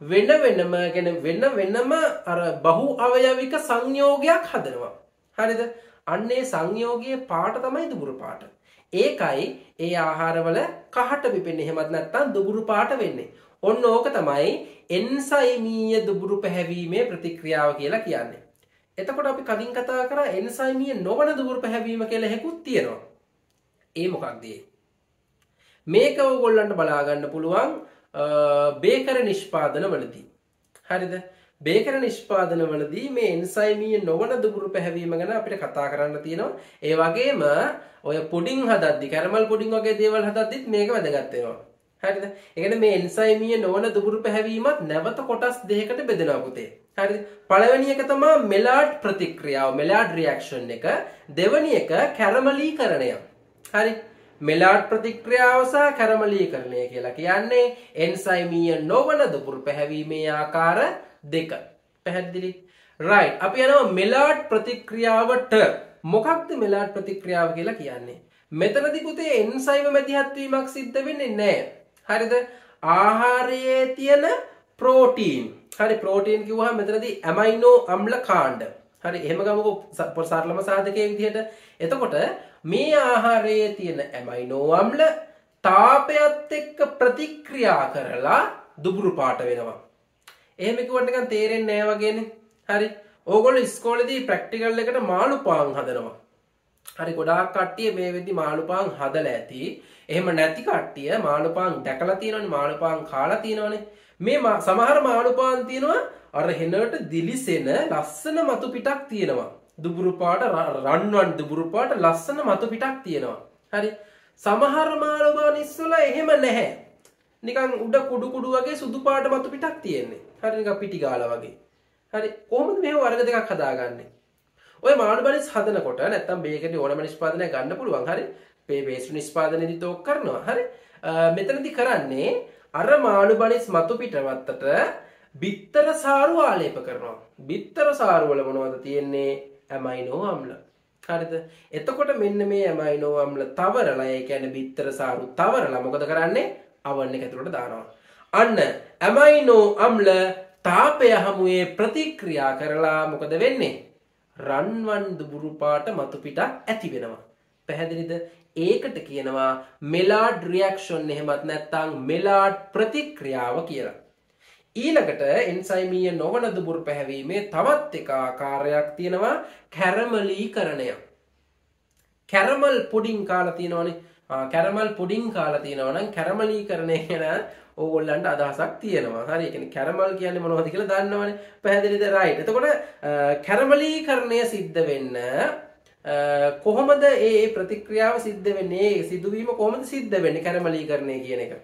වෙනම අර බහු අවයවික සංයෝගයක් හදනවා. හරිද? අන්නේ සංයෝගයේ පාට තමයි දුබුරු පාට. ඒකයි ඒ ආහාරවල කහට පිපෙන්නේ. එහෙමත් නැත්නම් දුබුරු පාට වෙන්නේ. ඔන්න ඕක තමයි එන්සයිමීය දුබුරු පැහැවීමේ ප්‍රතික්‍රියාව කියලා කියන්නේ. එතකොට අපි කලින් කතා කරා එන්සයිමීය නොවන දුබුරු පැහැවීම කියලා එකකුත් තියෙනවා. ඒ මොකක්ද? මේක ඕගොල්ලන්ට බලා ගන්න පුළුවන් බේකර නිෂ්පාදන වලදී. හරිද? බේකර නිෂ්පාදන වලදී මේ එන්සයිමීය නොවන දුබුරු පැහැවීම ගැන අපිට කතා කරන්න තියෙනවා. ඒ වගේම ඔය පුඩින් හදද්දි, කැරමල් පුඩින් වගේ දේවල් හදද්දිත් මේක වැදගත් වෙනවා. හරිද? ඒ කියන්නේ මේ එන්සයිමීය නොවන දුබුරු පැහැවීමත් නැවත කොටස් දෙකකට බෙදෙනවා පුතේ. හරිද? පළවෙනි එක තමයි මෙලාඩ් ප්‍රතික්‍රියාව, මෙලාඩ් රියැක්ෂන් එක. දෙවෙනි එක කැරමලීකරණය. හරි? මෙලාඩ් ප්‍රතික්‍රියාව සහ කැරමලීකරණය කියලා කියන්නේ එන්සයිමීය නොවන දුබුරු පැහැවීමේ ආකාර දෙක. පැහැදිලි? right. අපි යනවා මෙලාඩ් ප්‍රතික්‍රියාවට. මොකක්ද මෙලාඩ් ප්‍රතික්‍රියාව කියලා කියන්නේ? මෙතනදී පුතේ එන්සයිම මැදිහත් වීමක් සිද්ධ වෙන්නේ නැහැ. හරිද? ආහාරයේ තියෙන ප්‍රෝටීන්. හරි, ප්‍රෝටීන් කිව්වහම මෙතනදී ඇමයිනෝ අම්ල කාණ්ඩ. හරි, එහෙම ගමුකෝ සරලම සාධකයේ විදිහට. එතකොට මේ ආහාරයේ තියෙන ඇමයිනෝ අම්ල තාපයත් එක්ක ප්‍රතික්‍රියා කරලා දුබුරු පාට වෙනවා. එහෙම කිව්වට නිකන් තේරෙන්නේ නැහැ වගේනේ. හරි, ඕගොල්ලෝ ඉස්කෝලේදී ප්‍රැක්ටිකල් එකට මාළු පාන් හදනවා. හරි, ගොඩාක් කට්ටිය මේ වෙද්දි මාළු පාන් හදලා ඇති. එහෙම නැති කට්ටිය මාළු පාන් දැකලා තියෙනවනේ, මාළු පාන් කාලා තියෙනවනේ. මේ සමහර මාළු පාන් තියෙනවා අර හෙනට දිලිසෙන ලස්සන මතු පිටක් තියෙනවා. දුබුරු පාට රන්වන් දුබුරු පාට ලස්සන මතු පිටක් තියෙනවා. හරි, සමහර මාළු පාන් ඉස්සල එහෙම නැහැ. නිකන් උඩ කුඩු කුඩු වගේ සුදු පාට මතු පිටක් තියෙන්නේ. හරි, නිකන් පිටි ගාලා වගේ. හරි, කොහොමද මේ වර්ග දෙකක් හදාගන්නේ? ඔය මාළු බනිස් හදනකොට නැත්තම් බේකරි ඕනම නිෂ්පාදනයක් ගන්න පුළුවන්. හරි, පේස්ට් නිෂ්පාදනයේදී තෝක් කරනවා. හරි, මෙතනදී කරන්නේ අර මාළු බනිස් මතු පිටවත්තට බිත්තර සාරු ආලේප කරනවා. බිත්තර සාරු වල මොනවද තියෙන්නේ? ඇමයිනෝ අම්ල. හරිද? එතකොට මෙන්න මේ ඇමයිනෝ අම්ල තවරලා, ඒ කියන්නේ බිත්තර සාරු තවරලා මොකද කරන්නේ? අවන් එක ඇතුළට දානවා. අන්න ඇමයිනෝ අම්ල තාපය හමුවේ ප්‍රතික්‍රියා කරලා මොකද වෙන්නේ? රන්වන් දුබුරු පාට මතු පිටක් ඇති වෙනවා. පැහැදිලිද? ඒකට කියනවා මෙලාඩ් රියැක්ෂන්, එහෙමත් නැත්නම් මෙලාඩ් ප්‍රතික්‍රියාව කියලා. ඊළඟට එන්සයිමීය නොවන දුබුරු පැහැවීමේ තවත් එක ආකාරයක් තියෙනවා කැරමලීකරණය. කැරමල් පුඩින් කාලා තියෙනවනේ. කැරමල් පුඩින් කාලා තියෙනවා නම් කැරමලීකරණය ගැන ඕගොල්ලන්ට අදහසක් තියෙනවා. හරි, ඒ කියන්නේ කැරමල් කියන්නේ මොනවද කියලා දන්නවනේ. පැහැදිලිද? right. එතකොට කැරමලීකරණය සිද්ධ වෙන්න කොහොමද ඒ ප්‍රතික්‍රියාව සිද්ධ වෙන්නේ? සිදුවීම කොහොමද සිද්ධ වෙන්නේ කැරමලීකරණය කියන එක?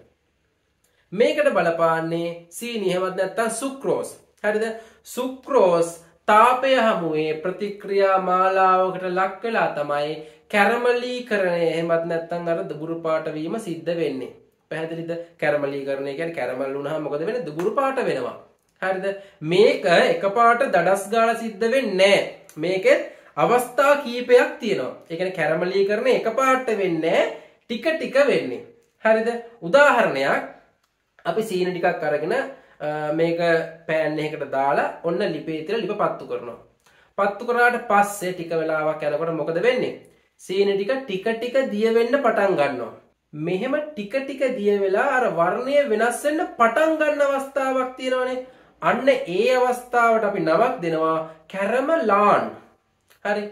මේකට බලපාන්නේ සීනි, එහෙමත් නැත්නම් සුක්‍රෝස්. හරිද? සුක්‍රෝස් තාපය හමුවේ ප්‍රතික්‍රියා මාලාවකට ලක් වෙලා තමයි කැරමලීකරණය, එහෙමත් නැත්නම් අර දුබුරු පාට වීම සිද්ධ වෙන්නේ. පැහැදිලිද? කැරමලීකරණය කියන්නේ කැරමල් වුණාම මොකද වෙන්නේ? දුබුරු පාට වෙනවා. හරිද? මේක එකපාරට දඩස් ගාලා සිද්ධ වෙන්නේ නැහැ. මේකෙත් අවස්ථා කීපයක් තියෙනවා. ඒ කියන්නේ කැරමලීකරණය එකපාරට වෙන්නේ නැහැ, ටික ටික වෙන්නේ. හරිද? උදාහරණයක්, අපි සීනි ටිකක් අරගෙන මේක පෑන් එකකට දාලා ඔන්න ලිපේ තියලා ලිප පත්තු කරනවා. පත්තු කරාට පස්සේ ටික වෙලාවක් යනකොට මොකද වෙන්නේ? සීනි ටික ටික දිය වෙන්න පටන් ගන්නවා. මෙහෙම ටික ටික දිය වෙලා අර වර්ණය වෙනස් වෙන්න පටන් ගන්න අවස්ථාවක් තියෙනවනේ. අන්න ඒ අවස්ථාවට අපි නමක් දෙනවා කැරමලාන්. හරි,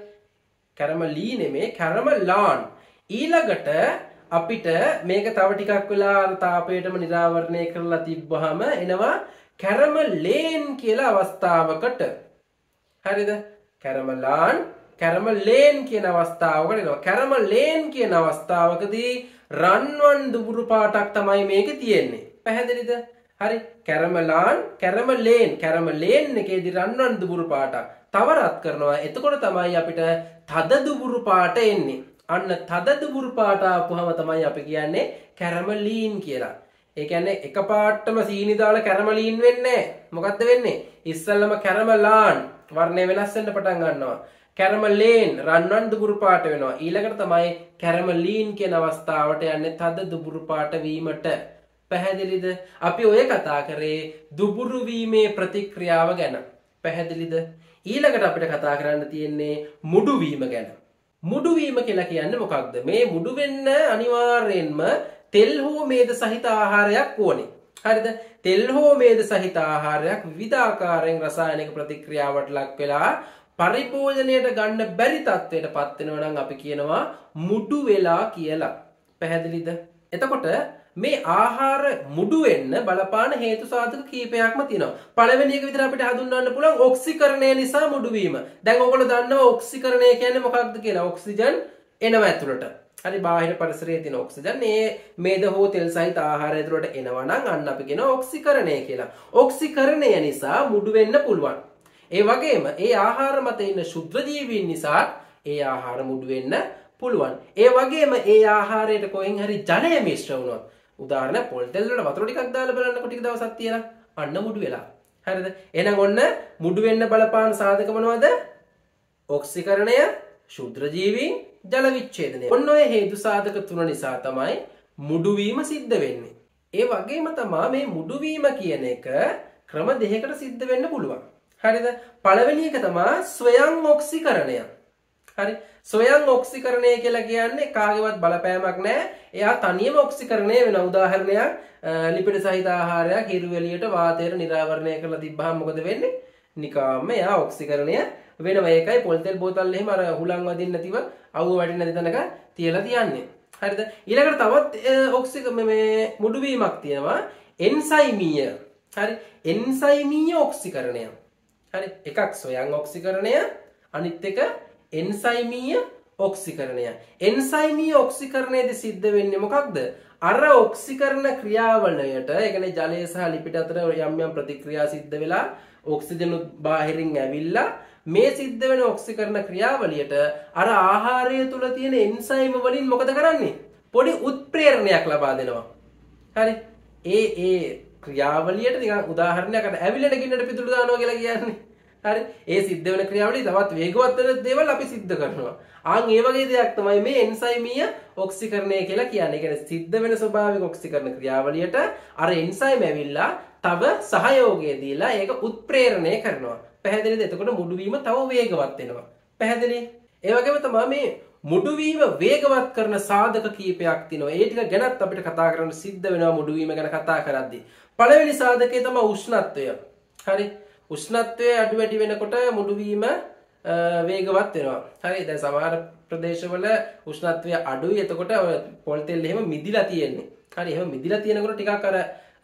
කැරමලී නෙමේ, කැරමලාන්. ඊළඟට අපිට මේක තව ටිකක් වෙලා තාපයටම නිරාවරණය කරලා තිබ්බහම එනවා කැරමලේන් කියලා අවස්ථාවකට. හරිද? කැරමලාන්, කැරමලේන් කියන අවස්ථාවකට එනවා. කැරමලේන් කියන අවස්ථාවකදී රන්වන් දුබුරු පාටක් තමයි මේකේ තියෙන්නේ. පැහැදිලිද? හරි, කැරමලාන්, කැරමලේන්. කැරමලේන් එකේදී රන්වන් දුබුරු පාටක් තව රත් කරනවා. එතකොට තමයි අපිට තද දුබුරු පාට එන්නේ. අන්න තද දුබුරු පාට ආපුවම තමයි අපි කියන්නේ කැරමලීන් කියලා. ඒ කියන්නේ එකපාරටම සීනි දාලා කැරමලීන් වෙන්නේ නැහැ. මොකද්ද වෙන්නේ? ඉස්සෙල්ලම කැරමලාන් වර්ණය වෙනස් වෙන්න පටන් ගන්නවා. කැරමලේන් රන්වන් දුබුරු පාට වෙනවා. ඊළඟට තමයි කැරමලීන් කියන අවස්ථාවට යන්නේ තද දුබුරු පාට වීමට. පැහැදිලිද? අපි ඔය කතා කරේ දුබුරු වීමේ ප්‍රතික්‍රියාව ගැන. පැහැදිලිද? ඊළඟට අපිට කතා කරන්න තියෙන්නේ මුඩු වීම ගැන. මුඩු වීම කියලා කියන්නේ මොකක්ද? මේ මුඩු වෙන්න අනිවාර්යෙන්ම තෙල් හෝ මේද සහිත ආහාරයක් ඕනේ. හරිද? තෙල් හෝ මේද සහිත ආහාරයක් විවිධාකාරයෙන් රසායනික ප්‍රතික්‍රියාවට ලක් වෙලා පරිභෝජනයට ගන්න බැරි තත්ත්වයට පත් වෙනවා නම් අපි කියනවා මුඩු වෙලා කියලා. පැහැදිලිද? එතකොට මේ ආහාර මුඩු වෙන්න බලපාන හේතු සාධක කීපයක්ම තියෙනවා. පළවෙනි එක විතර අපිට හඳුන්වන්න පුළුවන් ඔක්සිකරණය නිසා මුඩු වීම. දැන් ඔයගොල්ලෝ දන්නවා ඔක්සිකරණය කියන්නේ මොකක්ද කියලා. ඔක්සිජන් එනවා ඇතුළට. හරි, බාහිර පරිසරයේ තියෙන ඔක්සිජන් මේ මේද හෝ තෙල් සහිත ආහාර ඇතුළට එනවා නම් අන්න අපි කියනවා ඔක්සිකරණය කියලා. ඔක්සිකරණය නිසා මුඩු වෙන්න පුළුවන්. ඒ වගේම ඒ ආහාර මත ඉන්න ශුද්ධ ජීවීන් නිසා ඒ ආහාර මුඩු වෙන්න පුළුවන්. ඒ වගේම ඒ ආහාරයට කොහෙන් හරි ජලය මිශ්‍ර වුණොත් උදාහරණ පොල් තෙල් වල වතුර ටිකක් දාලා බලන්නකො ටික දවසක් තියලා අන්න මුඩු වෙලා. හරිද? එහෙනම් ඔන්න මුඩු වෙන්න බලපාන සාධක මොනවද? ඔක්සිකරණය, ශුද්‍ර ජීවීන්, ජල විච්ඡේදනය. ඔන්න ඔය හේතු සාධක තුන නිසා තමයි මුඩු වීම සිද්ධ වෙන්නේ. ඒ වගේම තමයි මේ මුඩු වීම කියන එක ක්‍රම දෙකකට සිද්ධ වෙන්න පුළුවන්. හරිද? පළවෙනි එක තමයි ස්වයං ඔක්සිකරණය. හරි? ස්වයං ඔක්සිකරණය කියලා කියන්නේ කාගේවත් බලපෑමක් නැහැ. එයා තනියම ඔක්සිකරණය වෙන උදාහරණයක් ලිපිඩ සහිත ආහාරයක් හිරු එළියට වාතයට නිරාවරණය කරලා තිබ්බහම මොකද වෙන්නේ? නිකාම්ම එයා ඔක්සිකරණය වෙනවා. ඒකයි පොල් තෙල් බෝතල් එහෙම අර හුලං වදින්න නැතිව අවුව වටින්න නැති තැනක තියලා තියන්නේ. හරිද? ඊළඟට තවත් මේ මුඩු වීමක් තියෙනවා එන්සයිමීය. හරි? එන්සයිමීය ඔක්සිකරණය. හරි? එකක් ස්වයං ඔක්සිකරණය, අනිත් එක එන්සයිමීය ඔක්සිකරණය. එන්සයිමීය ඔක්සිකරණයේදී සිද්ධ වෙන්නේ මොකක්ද? අර ඔක්සිකරණ ක්‍රියාවලයට, ඒ කියන්නේ ජලය සහ ලිපිඩ අතර යම් යම් ප්‍රතික්‍රියා සිද්ධ වෙලා ඔක්සිජන් බාහිරින් ඇවිල්ලා මේ සිද්ධ වෙන ඔක්සිකරණ ක්‍රියාවලියට අර ආහාරය තුල තියෙන එන්සයිම වලින් මොකද කරන්නේ? පොඩි උත්ප්‍රේරණයක් ලබා දෙනවා. හරි? ඒ ක්‍රියාවලියට නිකන් උදාහරණයක් අර ඇවිලෙන ගින්නට පිටුළු දානවා කියලා කියන්නේ. හරි? ඒ සිද්ධ වෙන ක්‍රියාවලිය තවත් වේගවත් වෙන දේවල් අපි සිද්ධ කරනවා. ආන් ඒ වගේ දෙයක් තමයි මේ එන්සයිමීය ඔක්සිකරණය කියලා කියන්නේ. ඒ කියන්නේ සිද්ධ වෙන ස්වභාවික ඔක්සිකරණ ක්‍රියාවලියට අර එන්සයිම ඇවිල්ලා තව සහයෝගය දීලා ඒක උත්ප්‍රේරණය කරනවා. පැහැදිලිද? එතකොට මුඩු වීම තව වේගවත් වෙනවා. පැහැදිලි? ඒ වගේම තමයි මේ මුඩු වීම වේගවත් කරන සාධක කීපයක් තියෙනවා. ඒ ටික ගැනත් අපිට කතා කරන්න සිද්ධ වෙනවා මුඩු වීම ගැන කතා කරද්දී. පළවෙනි සාධකය තමයි උෂ්ණත්වය. හරි? උෂ්ණත්වය අඩු වැඩි වෙනකොට මුඩු වීම වේගවත් වෙනවා. හරි? දැන් සමහර ප්‍රදේශවල උෂ්ණත්වය අඩුයි. එතකොට පොල් තෙල් එහෙම මිදිලා තියෙන්නේ. හරි? එහෙම මිදිලා තියෙනකොට ටිකක් අර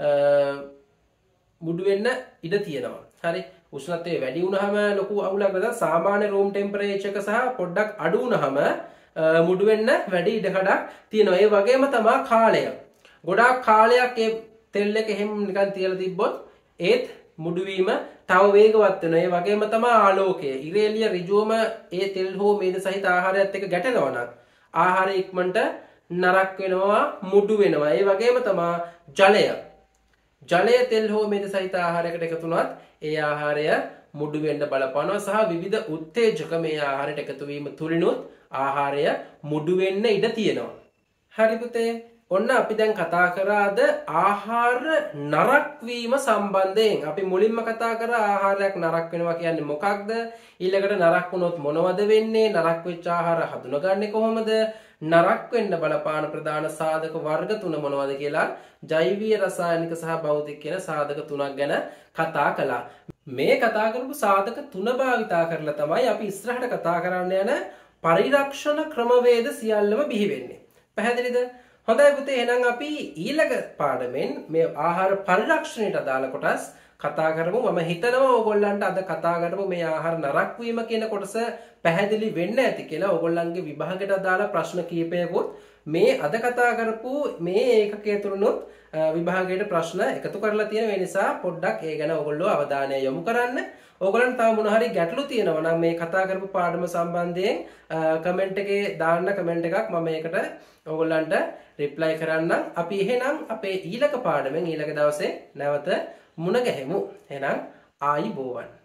මුඩු වෙන්න ඉඩ තියෙනවා. හරි? උෂ්ණත්වය වැඩි වුණාම ලොකු අවුලක් නැත්නම් සාමාන්‍ය රූම් ටෙම්පරේචර් එක සහ පොඩ්ඩක් අඩු වුණාම මුඩු වෙන්න වැඩි ඉඩකඩක් තියෙනවා. ඒ වගේම තමයි කාලය. ගොඩාක් කාලයක් ඒ තෙල් එක එහෙම නිකන් තියලා තිබ්බොත් ඒත් මුඩු වීම තව වේගවත් වෙනවා. ඒ වගේම තමයි ආලෝකය. ඉරේලිය ඍජුවම ඒ තෙල් හෝ මේද සහිත ආහාරයත් එක්ක ගැටෙනවා නම් ආහාරය ඉක්මනට නරක් වෙනවා, මුඩු වෙනවා. ඒ වගේම තමයි ජලය. ජලය තෙල් හෝ මේද සහිත ආහාරයකට එකතු වුණත් ඒ ආහාරය මුඩු වෙන්න බලපානවා සහ විවිධ උත්තේජක මේ ආහාරයට එකතු වීම තුලිනුත් ආහාරය මුඩු වෙන්න ඉඩ තියෙනවා. හරි පුතේ. ඔන්න අපි දැන් කතා කරාද ආහාර නරක් වීම සම්බන්ධයෙන්. අපි මුලින්ම කතා කරා ආහාරයක් නරක් වෙනවා කියන්නේ මොකක්ද? ඊළඟට නරක් වුණොත් මොනවද වෙන්නේ? නරක් වෙච්ච ආහාර හඳුනගන්නේ කොහොමද? නරක් වෙන්න බලපාන ප්‍රධාන සාධක වර්ග තුන මොනවද කියලා ජෛවීය, රසායනික සහ භෞතික කියන සාධක තුනක් ගැන කතා කළා. මේ කතා කරපු සාධක තුන භාවිතා කරලා තමයි අපි ඉස්සරහට කතා කරන්න යන පරිරක්ෂණ ක්‍රමවේද සියල්ලම බිහි වෙන්නේ. පැහැදිලිද? හොඳයි පුතේ. එහෙනම් අපි ඊළඟ පාඩමෙන් මේ ආහාර පරිරක්ෂණයට අදාළ කොටස් කතා කරමු. මම හිතනවා ඕගොල්ලන්ට අද කතා කරමු මේ ආහාර නරක් වීම කියන කොටස පැහැදිලි වෙන්න ඇති කියලා. ඕගොල්ලන්ගේ විභාගයට අදාළ ප්‍රශ්න කීපයකුත් මේ අද කතා කරපු මේ ඒකකය තුලනොත් විභාගයට ප්‍රශ්න එකතු කරලා තියෙන. ඒ නිසා පොඩ්ඩක් ඒ ගැන ඕගොල්ලෝ අවධානය යොමු කරන්න. ඕගොල්ලන්ට තව මොන හරි ගැටලු තියෙනවා නම් මේ කතා කරපු පාඩම සම්බන්ධයෙන් කමෙන්ට් එකේ දාන්න. කමෙන්ට් එකක් මම ඒකට ඕගොල්ලන්ට රිප්ලයි කරන්නම්. අපි එහෙනම් අපේ ඊළඟ පාඩමෙන් ඊළඟ දවසේ නැවත මුණ ගැහෙමු. එහෙනම් ආයිබෝවන්.